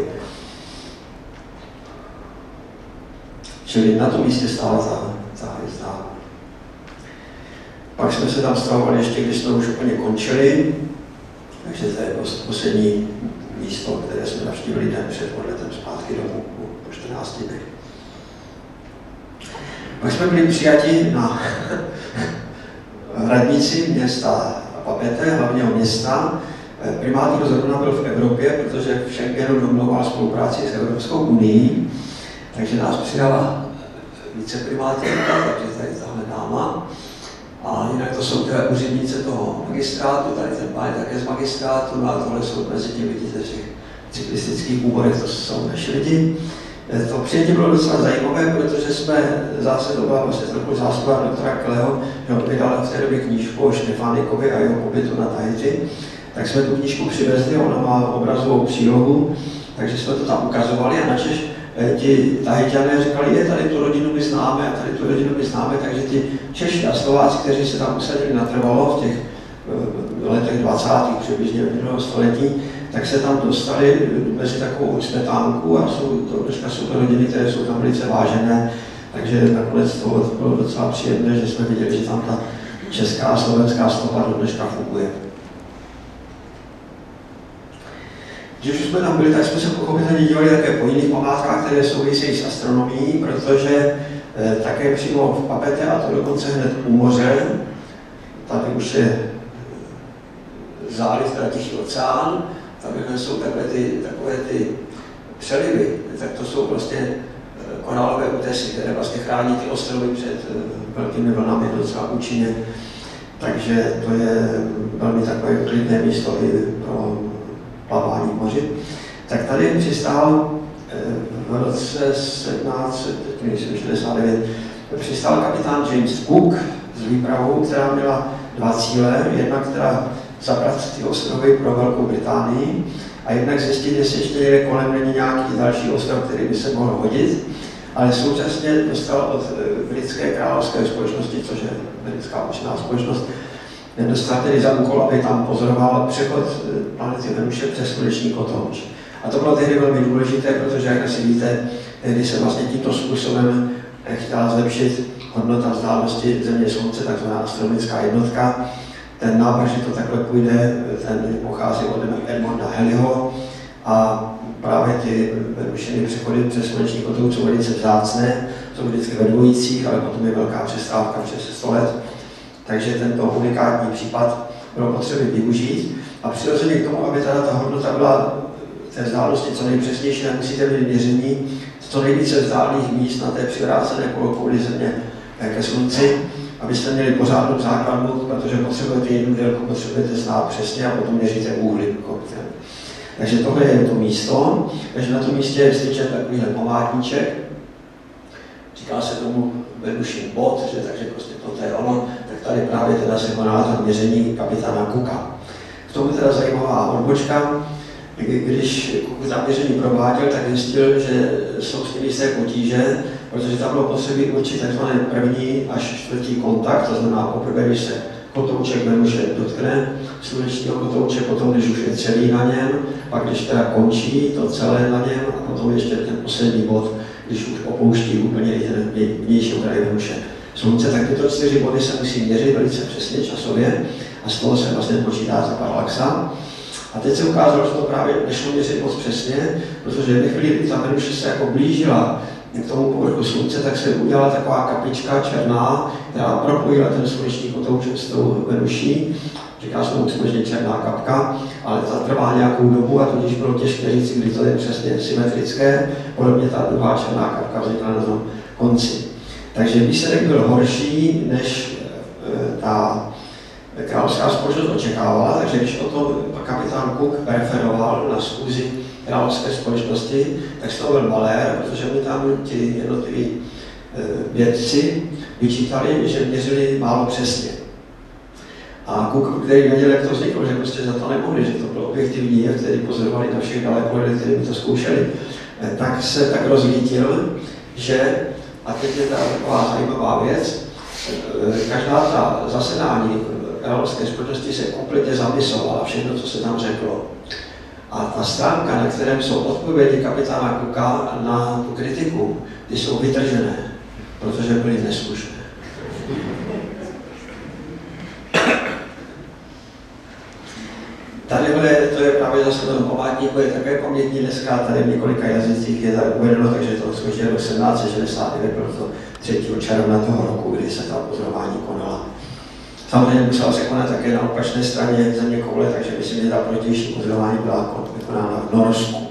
B: Čili na tom místě stála ta, ta hvězda. Pak jsme se tam stavovali ještě, když jsme už úplně končili, takže to je poslední místo, které jsme navštívili den před odletem zpátky domů po čtrnácti dnech. Pak jsme byli přijati na radnici města Papete, hlavního města. Primátor zrovna byl v Evropě, protože v Schengenu domlouval spolupráci s Evropskou unií, takže nás přijala viceprimátorka, takže tady tahle dáma. A jinak to jsou teda úřednice toho magistrátu, tady ten pán také z magistrátu, no a tohle jsou mezi tím, vidíte, v těch cyklistických úborech, to jsou naši lidi. To přijetí bylo docela zajímavé, protože jsme zase, to byla vlastně trochu zásluha doktora Kelleho, že on vydal v té době knížku o Štefánikovi a jeho pobytu na Tahiti, tak jsme tu knížku přivezli, ona má obrazovou přílohu, takže jsme to tam ukazovali a načež ti Tahitiané říkali, je tady tu rodinu my známe a tady tu rodinu my známe, takže ti Češi a Slováci, kteří se tam usadili natrvalo v těch letech dvacátých přibližně minulého století, tak se tam dostali mezi takovou smetánku a jsou to, dneska jsou to rodiny, které jsou tam velice vážené, takže nakonec to bylo docela příjemné, že jsme viděli, že tam ta česká a slovenská stopa do dneška funguje. Když už jsme tam byli, tak jsme se pochopitelně dívali také po jiných památkách, které souvisejí s astronomií, protože eh, také přímo v Papete, a to dokonce hned u moře, tady už je záliv, teda Tichý oceán, tam jsou takové ty, takové ty přelivy, tak to jsou vlastně korálové útesy, které vlastně chrání ty ostrovy před velkými vlnami docela účinně. Takže to je velmi takové klidné místo i pro plavání v moři. Tak tady přistál v roce sedmnáct šedesát devět přistál kapitán James Cook s výpravou, která měla dva cíle. Jedna, která zabrat ty ostrovy pro Velkou Británii a jednak zjistit, jestli ještě někde kolem není nějaký další ostrov, který by se mohl hodit. Ale současně dostal od britské královské společnosti, což je britská účinná společnost, dostal tedy za úkol, aby tam pozoroval přechod planety Venuše přes sluneční kotouč. A to bylo tehdy velmi důležité, protože, jak asi víte, tehdy se vlastně tímto způsobem chtěla zlepšit hodnota vzdálenosti Země Slunce, takzvaná astronomická jednotka. Ten nápad, že to takhle půjde, ten pochází od Edmonda Halleyho a právě ty Venušiny přechody přes sluneční kotouč jsou velice vzácné, jsou vždycky ve dvojicích, ale potom je velká přestávka přes sto let. Takže tento unikátní případ bylo potřeba využít a přirozeně k tomu, aby teda ta hodnota byla té vzdálenosti co nejpřesnější, musíte mít měření z co nejvíce vzdálených míst na té přivrácené polokouli Země ke Slunci, abyste měli pořádnou základnu, protože potřebujete jednu délku, potřebujete znát přesně a potom měříte úhly. Takže tohle je to místo, takže na tom místě je vstyčen takovýhle památníček. Říká se tomu Venušin bod, že takže prostě toto je ono, tak tady právě teda se koná to měření kapitána Cooka. K tomu teda zajímavá odbočka, když Cook tam měření prováděl, tak zjistil, že jsou s nimi jisté potíže, protože tam bylo potřeba určit tzv. První až čtvrtý kontakt, to znamená poprvé, když se kotouček Venuše dotkne slunečního kotouče, potom když už je celý na něm, pak když teda končí to celé na něm a potom ještě ten poslední bod, když už opouští úplně i ten vnější okraj Venuše Slunce, tak tyto čtyři body se musí měřit velice přesně časově a z toho se vlastně počítá ta paralaxa. A teď se ukázalo, že to právě nešlo měřit moc přesně, protože ve chvíli, kdy ta Venuše se jako blížila k tomu povrchu Slunce, tak se udělala taková kapička černá, která propojila ten sluneční kotouč s tou Venuší. Říká se tomu skutečně černá kapka, ale ta trvá nějakou dobu a tudíž bylo těžké říct, kdy to je přesně symetrické. Podobně ta druhá černá kapka vznikla na tom konci. Takže výsledek byl horší, než ta královská společnost očekávala, takže když o tom kapitán Cook referoval na schůzi královské společnosti, tak z toho byl malér, protože mi tam ti jednotliví vědci vyčítali, že měřili málo přesně. A Cook, který věděl, jak to vzniklo, že prostě za to nemohli, že to byl objektivní jev, který pozorovali na všech dalekohledech, kteří by to zkoušeli, tak se tak rozlítil, že, a teď je ta taková zajímavá věc, každá ta zasedání královské společnosti se kompletně zapisovala, všechno, co se tam řeklo. A ta stránka, na kterém jsou odpovědi kapitána Cooka na tu kritiku, ty jsou vytržené, protože byly neslušné. Tadyhle, to je právě zase ten památníku, je také pamětní dneska, tady v několika jazycích je tady uvedeno, takže to skutečně rok sedmnáct set šedesát devět, bylo to třetího června toho roku, kdy se ta pozorování konala. Samozřejmě musela se konat také na opačné straně země koule, takže myslím, že ta protější pozorování byla vykonána v Norsku.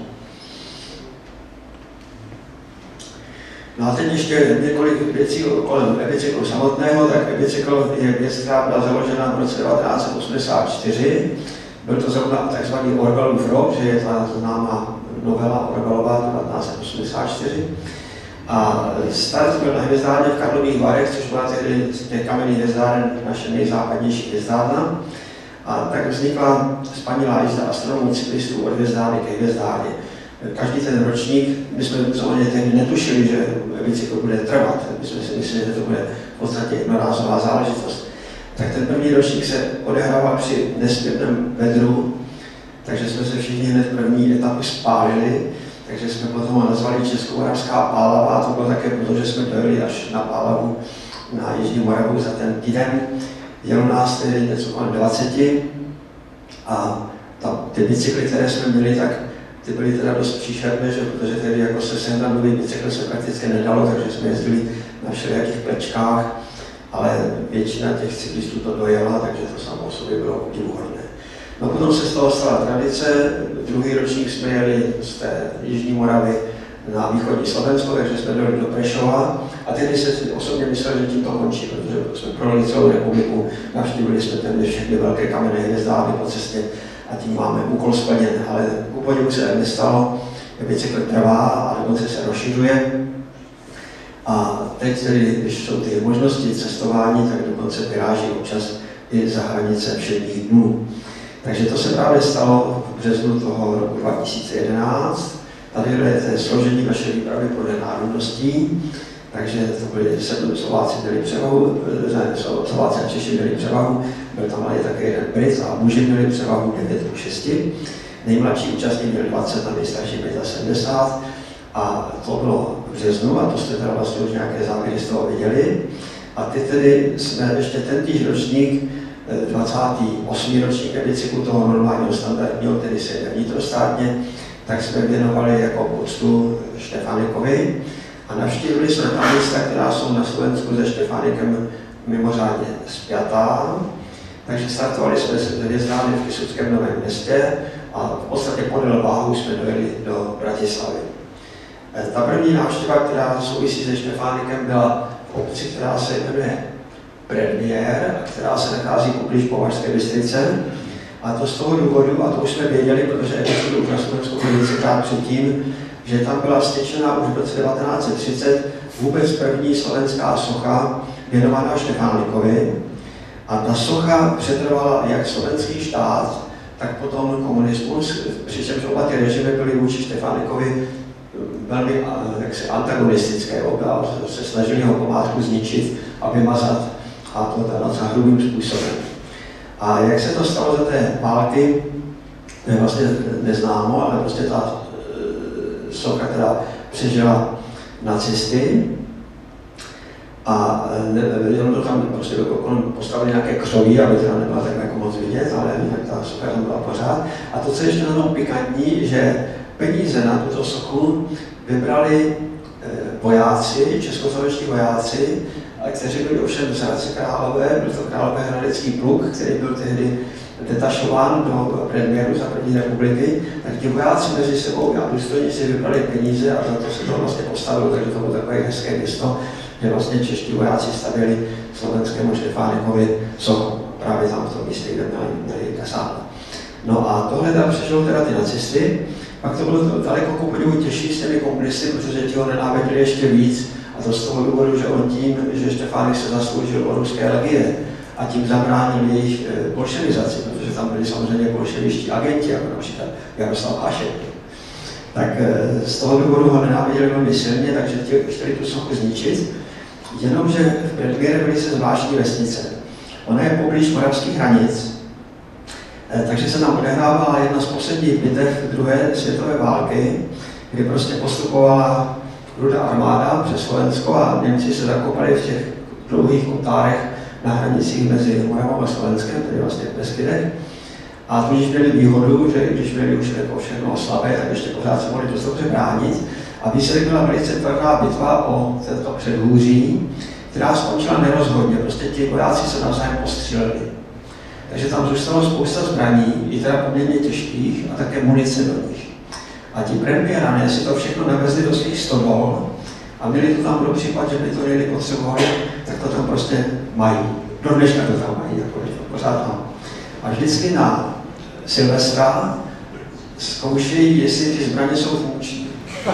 B: No a teď ještě několik věcí kolem ebicyklu samotného, tak ebicykl je věc, která byla založena v roce devatenáct set osmdesát čtyři. Byl to zrovna tzv. Orwellův rok, že je ta známá novela Orwellova devatenáct set osmdesát čtyři. A start byl na hvězdárně v Karlových Varech, což byla tehdy z těch kamenných hvězdáren naše nejzápadnější hvězdárna. A tak vznikla spanilá jízda astronomů, cyklistů od hvězdárny ke hvězdárně. Každý ten ročník, my jsme samozřejmě tehdy netušili, že bicykl bude trvat, my jsme si mysleli, že to bude v podstatě jednorázová záležitost. Tak ten první ročník se odehrával při nesmírném vedru, takže jsme se všichni hned první etapy spálili, takže jsme potom nazvali Českomoravská pálava, a to bylo také proto, že jsme dojeli až na Pálavu na Jižní Moravu za ten týden. Jelo nás tedy něco kolem dvaceti a ta, ty bicykly, které jsme měli, tak ty byly teda dost příšerné, že, protože tedy jako se sehnat nový bicykl se prakticky nedalo, takže jsme jezdili na všelijakých plečkách, ale většina těch cyklistů to dojela, takže to samo o sobě bylo obdivuhodné. No potom se z toho stala tradice, druhý ročník jsme jeli z té Jižní Moravy na východní Slovensko, takže jsme dojeli do Prešova a tehdy se osobně myslel, že tím to končí, protože jsme projeli celou republiku, navštívili jsme téměř všechny velké kamenné hvězdárny po cestě a tím máme úkol splněn, ale ku podivu se nestalo, bicykl trvá a dokonce se rozšiřuje. A teď tedy, když jsou ty možnosti cestování, tak dokonce vyráží občas i za hranice všedních dnů. Takže to se právě stalo v březnu toho roku dva tisíce jedenáct. Tady je složení naše výpravy podle národností, takže to byli sedm Slováci měli převahu, Slováci a Češi měli převahu, byl tam ale také jeden Brit a muži měli převahu devět ku šesti. Nejmladší účastník měl dvacet a nejstarší sedmdesát pět a to bylo v březnu a to jste teda vlastně už nějaké závěry z toho viděli. A teď tedy jsme ještě tentýž ročník, dvacátý osmý ročník bicyklu toho normálního standardního, tedy se vnitrostátně, tak jsme věnovali jako poctu Štefánikovi a navštívili jsme tam místa, která jsou na Slovensku se Štefánikem mimořádně spjatá. Takže startovali jsme z hvězdárny v Kysuckém Novém Městě a v podstatě podél váhu jsme dojeli do Bratislavy. Ta první návštěva, která souvisí se Štefánikem, byla v obci, která se jmenuje Predmier, která se nachází poblíž Považské Bystrice. A to z toho důvodu, a to už jsme věděli, protože epizodu už na Slovensku vícekrát předtím, že tam byla styčena už v roce devatenáct set třicet vůbec první slovenská socha věnovaná Štefánikovi. A ta socha přetrvala jak slovenský štát, tak potom komunismus, přičemž oba ty režimy byly vůči Štefánikovi velmi jaksi antagonistické. Oba se snažili ho památku zničit a vymazat, a to docela hrubým způsobem. A jak se to stalo za té války, je vlastně neznámo, ale prostě ta socha, která přežila nacisty, a jenom to tam prostě postavili nějaké křoví, aby teda nebyla tak jako moc vidět, ale ta socha tam byla pořád. A to, co je ještě na tom pikantní, že peníze na tuto sochu vybrali vojáci, českoslovenští vojáci, kteří byli ovšem z Hradce Králové, byl to Královéhradecký pluk, který byl tehdy detašován do Predmieru za první republiky, tak ti vojáci mezi sebou a důstojníci vybrali peníze a za to se to vlastně postavilo, takže to bylo takové hezké město, že vlastně čeští vojáci stavěli slovenskému Štefánikovi sochu právě tam v tom místě, kde měli, měli kasále. No a tohle tam přežilo teda ty nacisty, pak to bylo to daleko ku podivu těžší s těmi komunisty, protože ti ho nenáviděli ještě víc, a to z toho důvodu, že on tím, že Štefánik se zasloužil o ruské legie a tím zabránil jejich bolševizaci, protože tam byli samozřejmě bolševiští agenti, jako například Jaroslav Hašek. Tak z toho důvodu ho nenáviděli velmi silně, takže ti chtěli tu sochu zničit. Jenomže v Predmíře byly se zvláštní vesnice. Ona je poblíž moravských hranic, takže se nám odehrávala jedna z posledních bitev druhé světové války, kdy prostě postupovala Rudá armáda přes Slovensko a Němci se zakopali v těch dlouhých kotárech na hranicích mezi Moravou a Slovenskem, tedy vlastně v Beskydech. A tudíž měli výhodu, že když měli už jako všechno slabé, tak ještě pořád se mohli dost dobře bránit. A výsledek byla velice tvrdá bitva o tento předhůří, která skončila nerozhodně. Prostě ti vojáci se navzájem postřelili. Takže tam zůstalo spousta zbraní, i teda poměrně těžkých, a také munice do nich. A ti Predmierané si to všechno navezli do svých stodol a měli to tam pro případ, že by to někdy potřebovali, tak to tam prostě mají. Do dneška to tam mají, jako to pořád tam. A vždycky na Silvestra zkoušejí, jestli ty zbraně jsou funkční.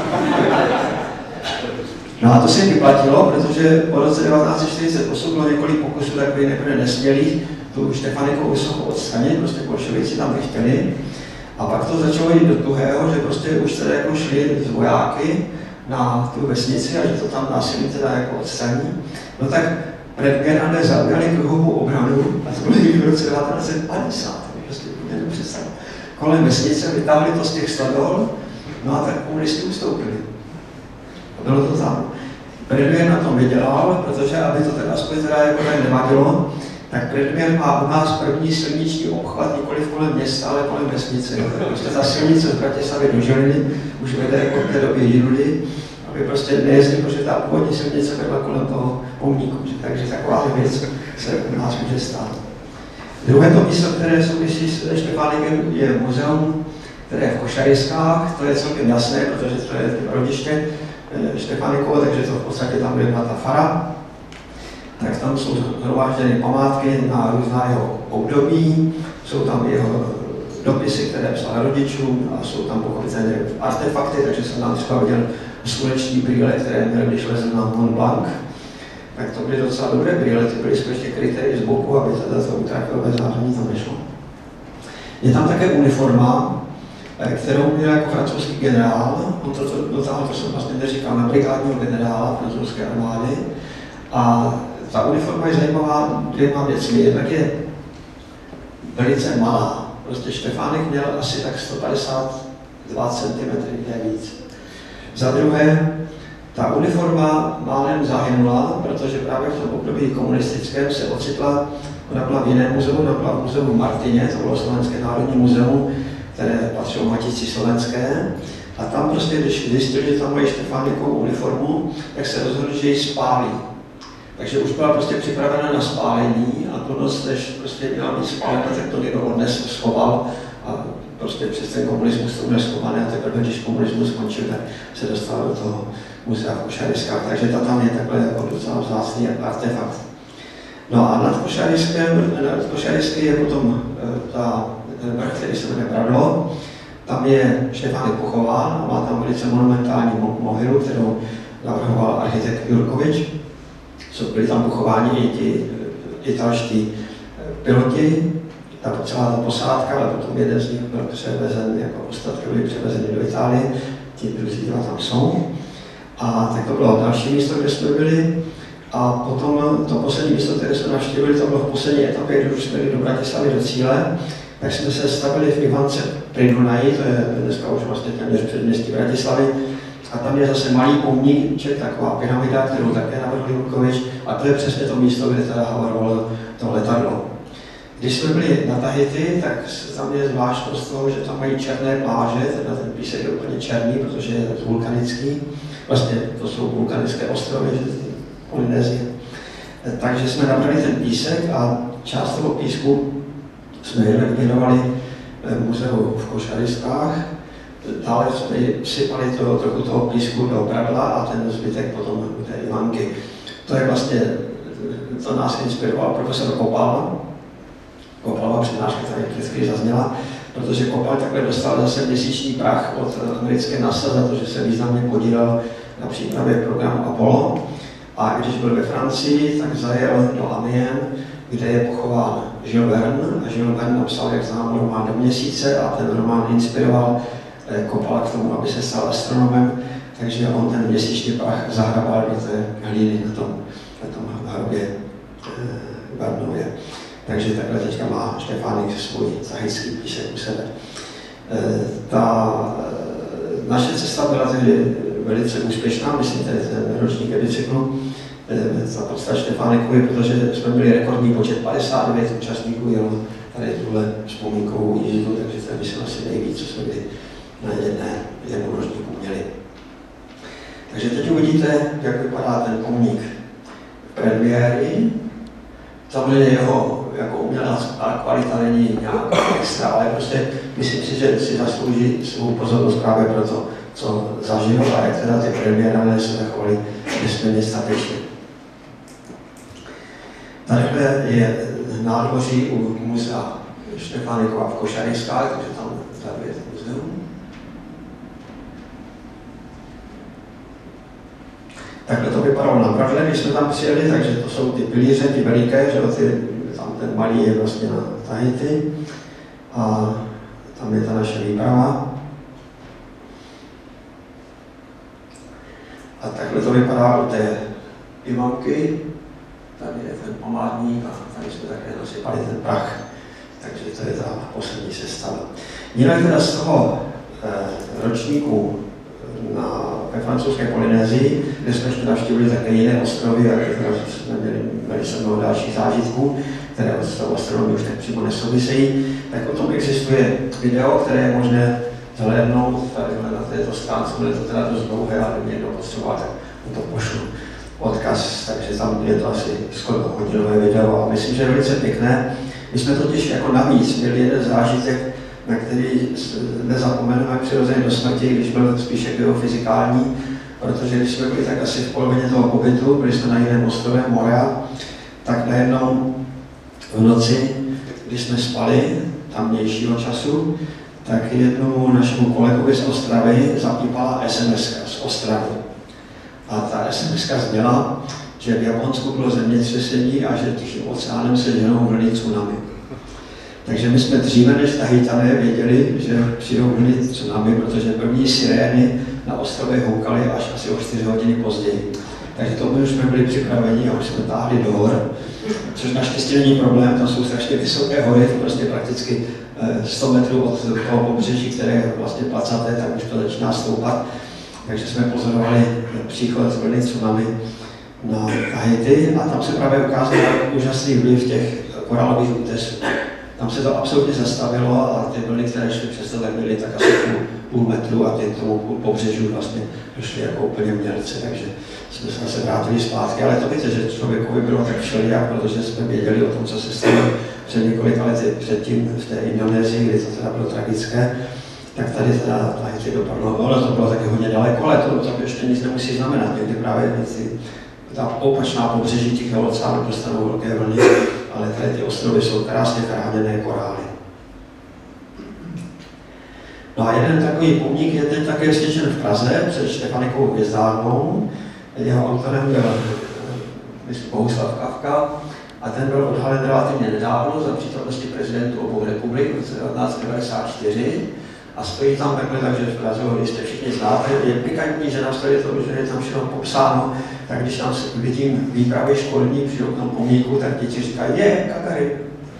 B: No a to se jim vyplatilo, protože po roce devatenáct set čtyřicet osm bylo několik pokusů takových nejprve nesmělých tu Štefánikovu sochu odstranit, prostě bolševici tam nechtěli. A pak to začalo jít do tuhého, že prostě už teda jako šli z vojáky na tu vesnici a že to tam násilí teda jako odstraní. No tak Predmierané zaujali kruhovou obranu a to bylo v roce devatenáct set padesát, prostě můžete představit. Kolem vesnice vytáhli to z těch stodol, no a tak komunisti ustoupili. A bylo to tam. Predmier na tom vydělal, protože aby to teda aspoň teda jako tak nevadilo, tak Predmier má u nás první silniční obchvat nikoli kolem města, ale kolem vesnice. Prostě ta silnice z Bratislavy do Žiliny už vede jako v té době jinudy, aby prostě nejezdili, protože ta původní silnice vedla kolem toho pomníku. Takže taková věc se u nás může stát. Druhé to místo, které souvisí s Štefánikem, je muzeum, které je v Košariskách. To je celkem jasné, protože to je rodiště Štefánikovo, takže to v podstatě tam byla ta fara. Tak tam jsou zhromážděny památky na různá jeho období, jsou tam jeho dopisy, které psal rodičům a jsou tam pochopitelně artefakty, takže jsem tam třeba viděl sluneční brýle, které měl, když lezl na Mont Blanc. Tak to byly docela dobré brýle, ty byly skutečně kryté z boku, aby teda to ultrafialové záření tam nešlo. Je tam také uniforma, kterou měl jako francouzský generál, on to dotáhl, to jsem vlastně neříkal, na brigádního generála francouzské armády. A ta uniforma je zajímavá dvěma věcmi. Jednak je velice malá. Prostě Štefánek měl asi tak sto padesát dva centimetrů, ne víc. Za druhé, ta uniforma málem zahynula, protože právě v tom období komunistickém se ocitla, ona byla v jiném muzeu, ona byla v muzeu v Martině, to bylo Slovenské národní muzeum, které patřilo Matici slovenské. A tam prostě, když zjistili, že tam mají Štefánikovou uniformu, tak se rozhodli, že ji spálí. Takže už byla prostě připravena na spálení a tu noc, než prostě měla být spálena, tak to někdo odnes, schoval a prostě přes ten komunismus to bude schované a teprve, když komunismus skončil, tak se dostal do toho muzea v Košariskách. Takže ta tam je takhle jako docela vzácný artefakt. No a nad Košariskem, nad Košarisky je potom ta, ten vrch, který se jmenuje Bradlo. Tam je Štefánek pochován a má tam velice monumentální mohylu, kterou navrhoval architekt Jurkovič. Co byli tam pochováni i ti italští piloti, ta celá ta posádka, ale potom jeden z nich byl převezen, jako ostatky byli převezeni do Itálie, ti druzí dva tam jsou. A tak to bylo další místo, kde jsme byli. A potom to poslední místo, které jsme navštívili, to bylo v poslední etapě, když už jsme byli do Bratislavy do cíle, tak jsme se stavili v Ivance pri Dunaji, to je dneska už vlastně téměř předměstí Bratislavy. A tam je zase malý pomníček, taková pyramida, kterou také navrhl Jurkovič, a to je přesně to místo, kde teda havarovalo to letadlo. Když jsme byli na Tahiti, tak tam je zvláštnost toho, že tam mají černé pláže, teda ten písek je úplně černý, protože je vulkanický. Vlastně to jsou vulkanické ostrovy, že Polynézie. Takže jsme nabrali ten písek a část toho písku jsme věnovali muzeu v Košariskách. Dále jsme sypali toho, trochu toho písku do Bradla a ten zbytek potom do té Ivanky. To je vlastně, to nás inspiroval profesor Kopal. Kopalova přednáška tady vždycky zazněla, protože Kopal takhle dostal zase měsíční prach od americké NASA za to, že se významně podílel na přípravě programu Apollo. A když byl ve Francii, tak zajel do Amiens, kde je pochován Jules Verne. A Jules Verne napsal, jak znám, román Do měsíce a ten román inspiroval Kopala k tomu, aby se stal astronomem, takže on ten měsíční prach zahrabal do té hlíny na tom, na tom hrobě e, Vernově. Takže takhle teďka má Štefánek svůj zahytský písek u sebe. E, ta e, naše cesta byla tedy velice úspěšná, myslím, tedy ten ročník bicyklu, e, za podstata Štefánikovi, protože jsme měli rekordní počet padesát devět účastníků, jelo tady tuhle vzpomínkovou jízdu, takže to je myslím asi nejvíc, co jsme byli na jedné, jednom ročníku měli. Takže teď uvidíte, jak vypadá ten pomník premiéry. Samozřejmě jeho jako umělá kvalita není nějak extra, ale prostě myslím si, že si zaslouží svou pozornost právě pro to, co zažil a jak teda ty premiéry se zachovaly nesmírně statečně. Tadyhle je nádvoří u muzea Štefánikova v Košariskách, takže tam tady je muzeum. Takhle to vypadalo na Bradle, když jsme tam přijeli, takže to jsou ty pilíře, ty veliké, že ty, tam ten malý je vlastně na Tahiti a tam je ta naše výprava. A takhle to vypadá u té Ivanky, tady je ten památník a tady jsme také nasypali ten prach, takže to je ta poslední sestava. Jinak teda z toho eh, ročníku na, ve francouzské Polynézii, kde jsme ještě navštívili také jiné ostrovy a které jsme měli velice mnoho dalších zážitků, které s tou astronomií už tak přímo nesouvisejí, tak o tom existuje video, které je možné zhlédnout tady na této stránce, bude to teda dost dlouhé, ale mě někdo potřeboval, tak mu to pošlu odkaz, takže tam je to asi skoro hodinové video a myslím, že je velice pěkné. My jsme totiž jako navíc měli jeden zážitek, na který nezapomeneme přirozeně do smrti, když byl spíše geofyzikální, protože když jsme byli tak asi v polovině toho pobytu, byli jsme na jiném ostrově Moria, tak najednou v noci, když jsme spali, tamnějšího času, tak jednomu našemu kolegovi z Ostravy zapípala es em eska z Ostravy. A ta es em eska zněla, že v Japonsku bylo zemětřesení a že Tichým oceánem se ženou vlny tsunami. Takže my jsme dříve než Tahitané věděli, že přijdou vlny tsunami, protože první sirény na ostrově houkaly až asi o čtyři hodiny později. Takže to my už jsme byli připraveni a už jsme táhli do hor, což naštěstí není problém, tam jsou strašně vysoké hory, to prostě prakticky sto metrů od toho pobřeží, které je vlastně placaté, tak už to začíná stoupat. Takže jsme pozorovali příchod vlny tsunami na Tahiti a tam se právě ukázal úžasný vliv těch korálových útesů. Tam se to absolutně zastavilo a ty vlny, které šly přes to, tak byly tak asi půl, půl metru a ty tomu pobřeží vlastně došly jako úplně mělce, takže jsme se zase vrátili zpátky. Ale to víte, že člověkovi bylo tak všelijak, protože jsme věděli o tom, co se stalo před několika lety předtím v té Indonésii, kdy to teda bylo tragické, tak tady teda Tahiti dopadlo, ale to bylo taky hodně daleko, ale to, to ještě nic nemusí znamenat, někdy právě ty, ta opačná pobřeží Tichého oceánu dostanou velké vlny, ale tady ty ostrovy jsou krásně chráněné korály. No a jeden takový pomník je teď také vztyčen v Praze před Štefanikovou hvězdárnou. Jeho autorem byl Bohuslav Kafka a ten byl odhalen relativně nedávno za přítomnosti prezidentů obou republik v roce devatenáct set devadesát čtyři a stojí tam takhle, takže v Praze ho jistě všichni znáte. Je pikantní, že navzdory tomu, že je tam všechno popsáno, tak když tam vidím výpravy školní při tom pomníku, tak děti říkají, je, kakary.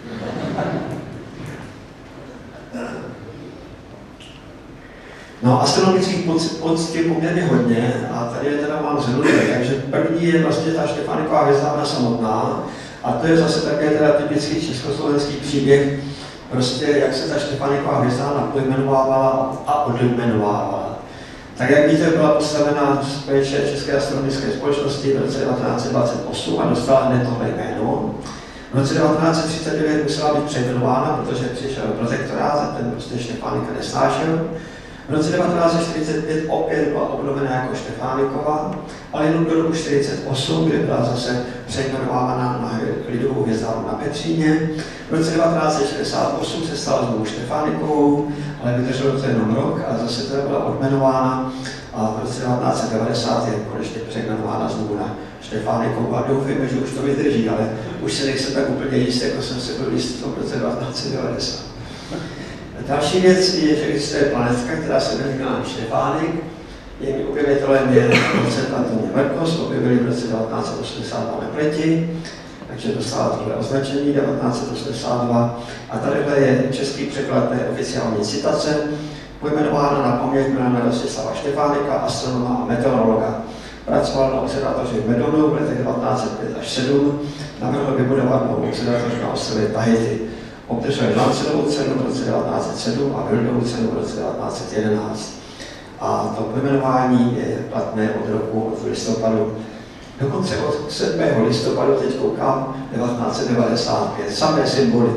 B: No, astronomických podst je poměrně hodně a tady je teda mám zhrnuté, takže první je vlastně ta Štefániková hvězdárna samotná a to je zase také teda typický československý příběh, prostě jak se ta Štefániková hvězdárna pojmenovávala a odjmenovávala. Tak jak víte, byla postavena z péče České astronomické společnosti v roce devatenáct set dvacet osm a dostala hned tohle jméno. V roce devatenáct set třicet devět musela být přejmenována, protože přišel protektorát a ten prostě Štefánika nesnášel. V roce devatenáct set čtyřicet pět opět byla obnovena jako Štefánikova, ale jenom do roku čtyřicet osm, kdy byla zase přejmenována na lidovou hvězdárnu na Petříně. V roce devatenáct set šedesát osm se stala znovu Štefánikovou, ale vydrželo to jenom rok a zase teda byla odjmenována a v roce devatenáct set devadesát je konečně přejmenována znovu na Štefánikovu a doufejme, že už to vydrží, ale už se nejsem tak úplně jist, jako jsem se byl jist v tom roce devatenáct set devadesát. Další věc je, že existuje planetka, která se jmenuje Štefánik. Jejím objevitelem je docent Antonín Merkos, objevili v roce devatenáct set osmdesát dva na Pleti, takže dostala tohle označení devatenáct set osmdesát dva. A tadyhle je český překlad neoficiální citace, pojmenována na paměť jména Rostislava Štefánika, astronoma a meteorologa. Pracoval na observatoři v Medonu v letech devatenáct set pět až sedm, navrhl vybudovat novou observatoř na ostrově Tahiti. Obdržel Jansenovou cenu v roce devatenáct set sedm a Wildovu cenu v roce devatenáct set jedenáct. A to pojmenování je platné od roku, od listopadu, dokonce od sedmého listopadu, teď koukám, devatenáct set devadesát pět, samé symboly.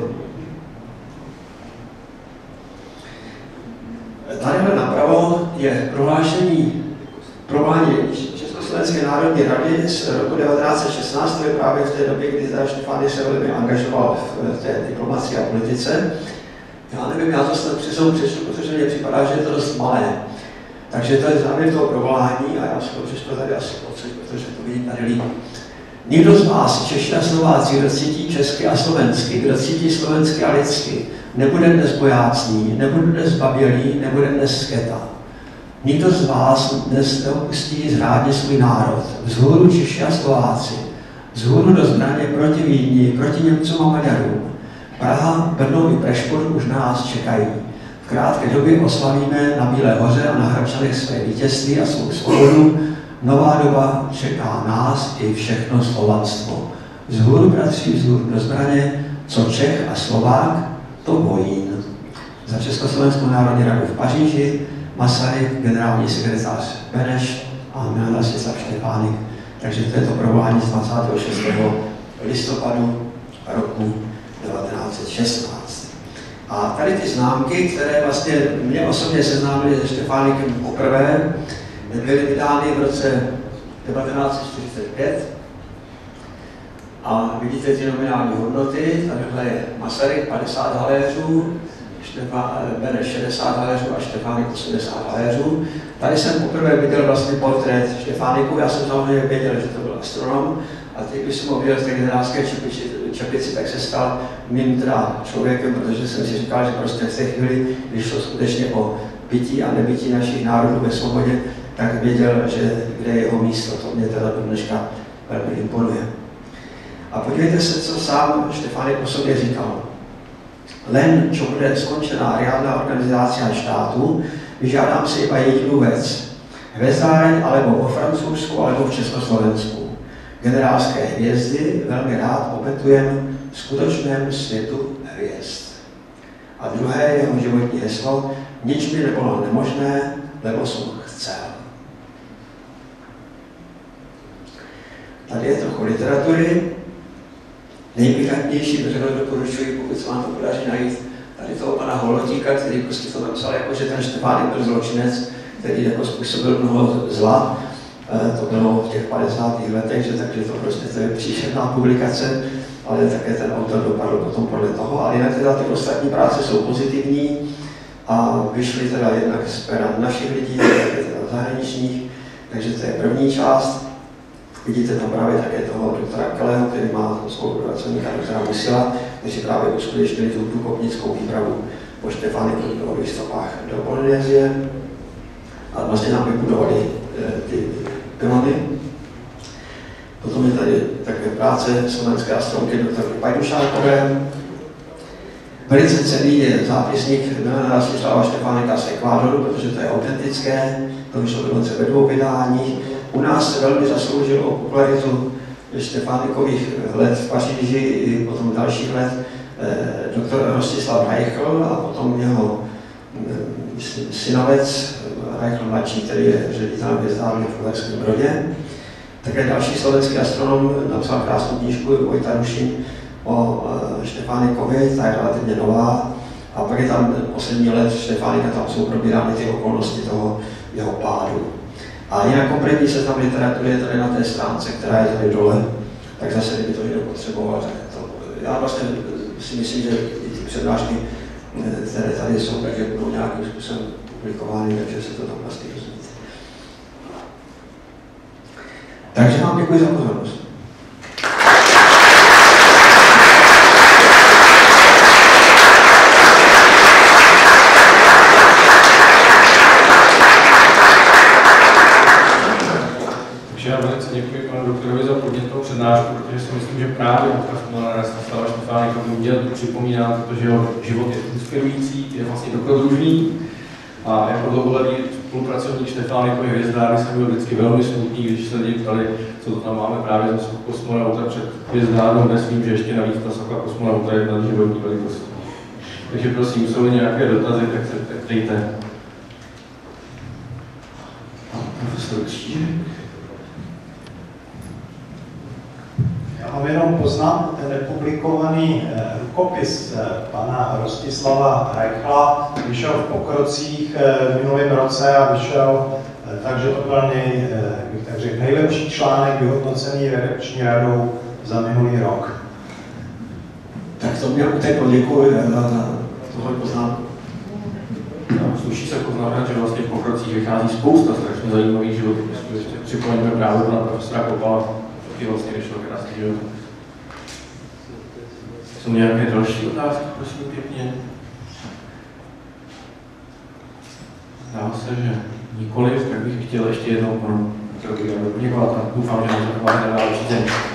B: Tadyhle napravo je prohlášení prohlášení Československé národní rady z roku devatenáct set šestnáct, to je právě v té době, kdy Štefánik se velmi angažoval v té diplomacii a politice. Já nevím, já to snad přesou přečtu, protože mně připadá, že je to dost malé. Takže to je závěr toho provolání a já si to přečtu tady asi pocit, protože to vidím tady líp. Nikdo z vás, Češi a Slováci, kdo cítí česky a slovensky, kdo cítí slovensky a lidsky, nebude dnes bojácný, nebude dnes babělý, nebude dnes sketa. Nikdo z vás dnes neopustí zrádně svůj národ, vzhůru Češi a Slováci, vzhůru do zbraně proti Vídni, proti Němcům a Maďarům. Praha, Brno i Prešport už na nás čekají. V krátké době oslavíme na Bílé hoře a na Hradčanech své vítězství a svou svobodu. Nová doba čeká nás i všechno slovanstvo. Vzhůru, bratři, vzhůru do zbraně, co Čech a Slovák, to Vojín. Za Československou národní radu v Paříži Masaryk, generální sekretář Beneš a Milan Rostislav Štefánik. Takže to je to provolání z dvacátého šestého listopadu roku devatenáct set šestnáct. A tady ty známky, které vlastně mě osobně seznámily se Štefánikem poprvé, byly vydány v roce devatenáct set čtyřicet pět. A vidíte ty nominální hodnoty, tadyhle je Masaryk padesát haléřů, Štefán bere šedesát haléřů a Štefánik osmdesát haléřů. Tady jsem poprvé viděl vlastně portrét Štefániku, já jsem samozřejmě věděl, že to byl astronom, a teď, když jsem ho viděl z té generálské čepici, čepici, tak se stal mým teda člověkem, protože jsem si říkal, že prostě v té chvíli, když šlo skutečně o bytí a nebytí našich národů ve svobodě, tak věděl, že kde je jeho místo. To mě teda do dneška velmi imponuje. A podívejte se, co sám Štefánik o sobě říkal. Len, čo bude skončená riadna organizácia štátu, vyžádám si iba jedinú vec. Hvězdáreň alebo vo Francúzsku, alebo v Československu. Generálské hvězdy velmi rád obetujem v skutočném světu hvězd. A druhé jeho životní heslo, nič mi nebylo nemožné, lebo som chcel. Tady je trochu literatury. Nejpikantnější veřejno doporučuji, pokud se vám to podaří najít, tady toho pana Holotíka, který prostě to napsal jako, že ten Štefánik byl zločinec, který jako způsobil mnoho zla. To bylo v těch padesátých letech, že, takže to prostě to je příšerná publikace, ale také ten autor dopadl potom podle toho. Ale jinak teda ty ostatní práce jsou pozitivní a vyšly teda jednak z pera našich lidí, také teda zahraničních, takže to je první část. Vidíte tam právě také toho doktora Kelleho, který má spolupracovníka doktora Musila, kteří právě uskutečnili tu průkopnickou výpravu po Štefánikovi stopách do Polynézie a vlastně nám vybudovali e, ty pylony. Potom je tady také práce slovenské astronomky doktorky Pajdušákové. Velice cenný je zápisník Milana Rastislava Štefánika z Ekvádoru, protože to je autentické, to vyšlo dokonce ve dvou vydáních. U nás se velmi zasloužil o popularitu Štefánikových let v Paříži i potom dalších let eh, doktor Rostislav Reichl a potom jeho eh, synovec Reichl mladší, který je ředitelem hvězdárny v Uherském Brodě. Také další slovenský astronom napsal krásnou knížku Vojta Rušin o eh, Štefánikovi, ta je relativně nová. A pak je tam poslední let Štefánika, tam jsou probírány ty okolnosti toho jeho pádu. A jinak kompletní seznam literatury je tady na té stránce, která je tady dole, tak zase, kdyby to někdo potřeboval, tak to, já vlastně si myslím, že i ty přednášky, které tady jsou, takže budou nějakým způsobem publikovány, takže se to tam vlastně rozumíte. Takže vám děkuji za pozornost.
A: Já velice děkuji panu doktorovi za podnětnou přednášku, protože si myslím, že právě odkaz Milana Rastislava Štefánika by měl připomínat, protože jeho život je inspirující, je vlastně dobrodružný. A jako dlouholetý spolupracovník Štefánikovy hvězdárny jsem byl vždycky velmi smutný, když se lidi ptali, co to tam máme právě za kosmonauta před hvězdárnou. Dnes vím, že ještě navíc ta socha kosmonauta je na životní velikosti. Takže prosím, jsou nějaké dotazy, tak se ptejte. Profesor Křížek.
C: Já mám jenom poznám, ten nepublikovaný eh, rukopis eh, pana Rostislava Reichla vyšel v Pokrocích eh, v minulém roce a vyšel, eh, takže to byl nej, eh, tak řekl, nejlepší článek vyhodnocený redakční radou za minulý rok.
B: Tak to mě uteklo, děkuji za tohle poznámku.
A: Sluší se poznamenat, že vlastně v Pokrocích vychází spousta strašně zajímavých životopisů. Ještě připomeňme právě pana profesora Kopala, taky vlastně vyšlo krásný život. Jsou nějaké další otázky, prosím pěkně? Zdá se, že nikoliv, tak bych chtěl ještě jednou panu doktorovi poděkovat a doufám, že nám zachováte na další den.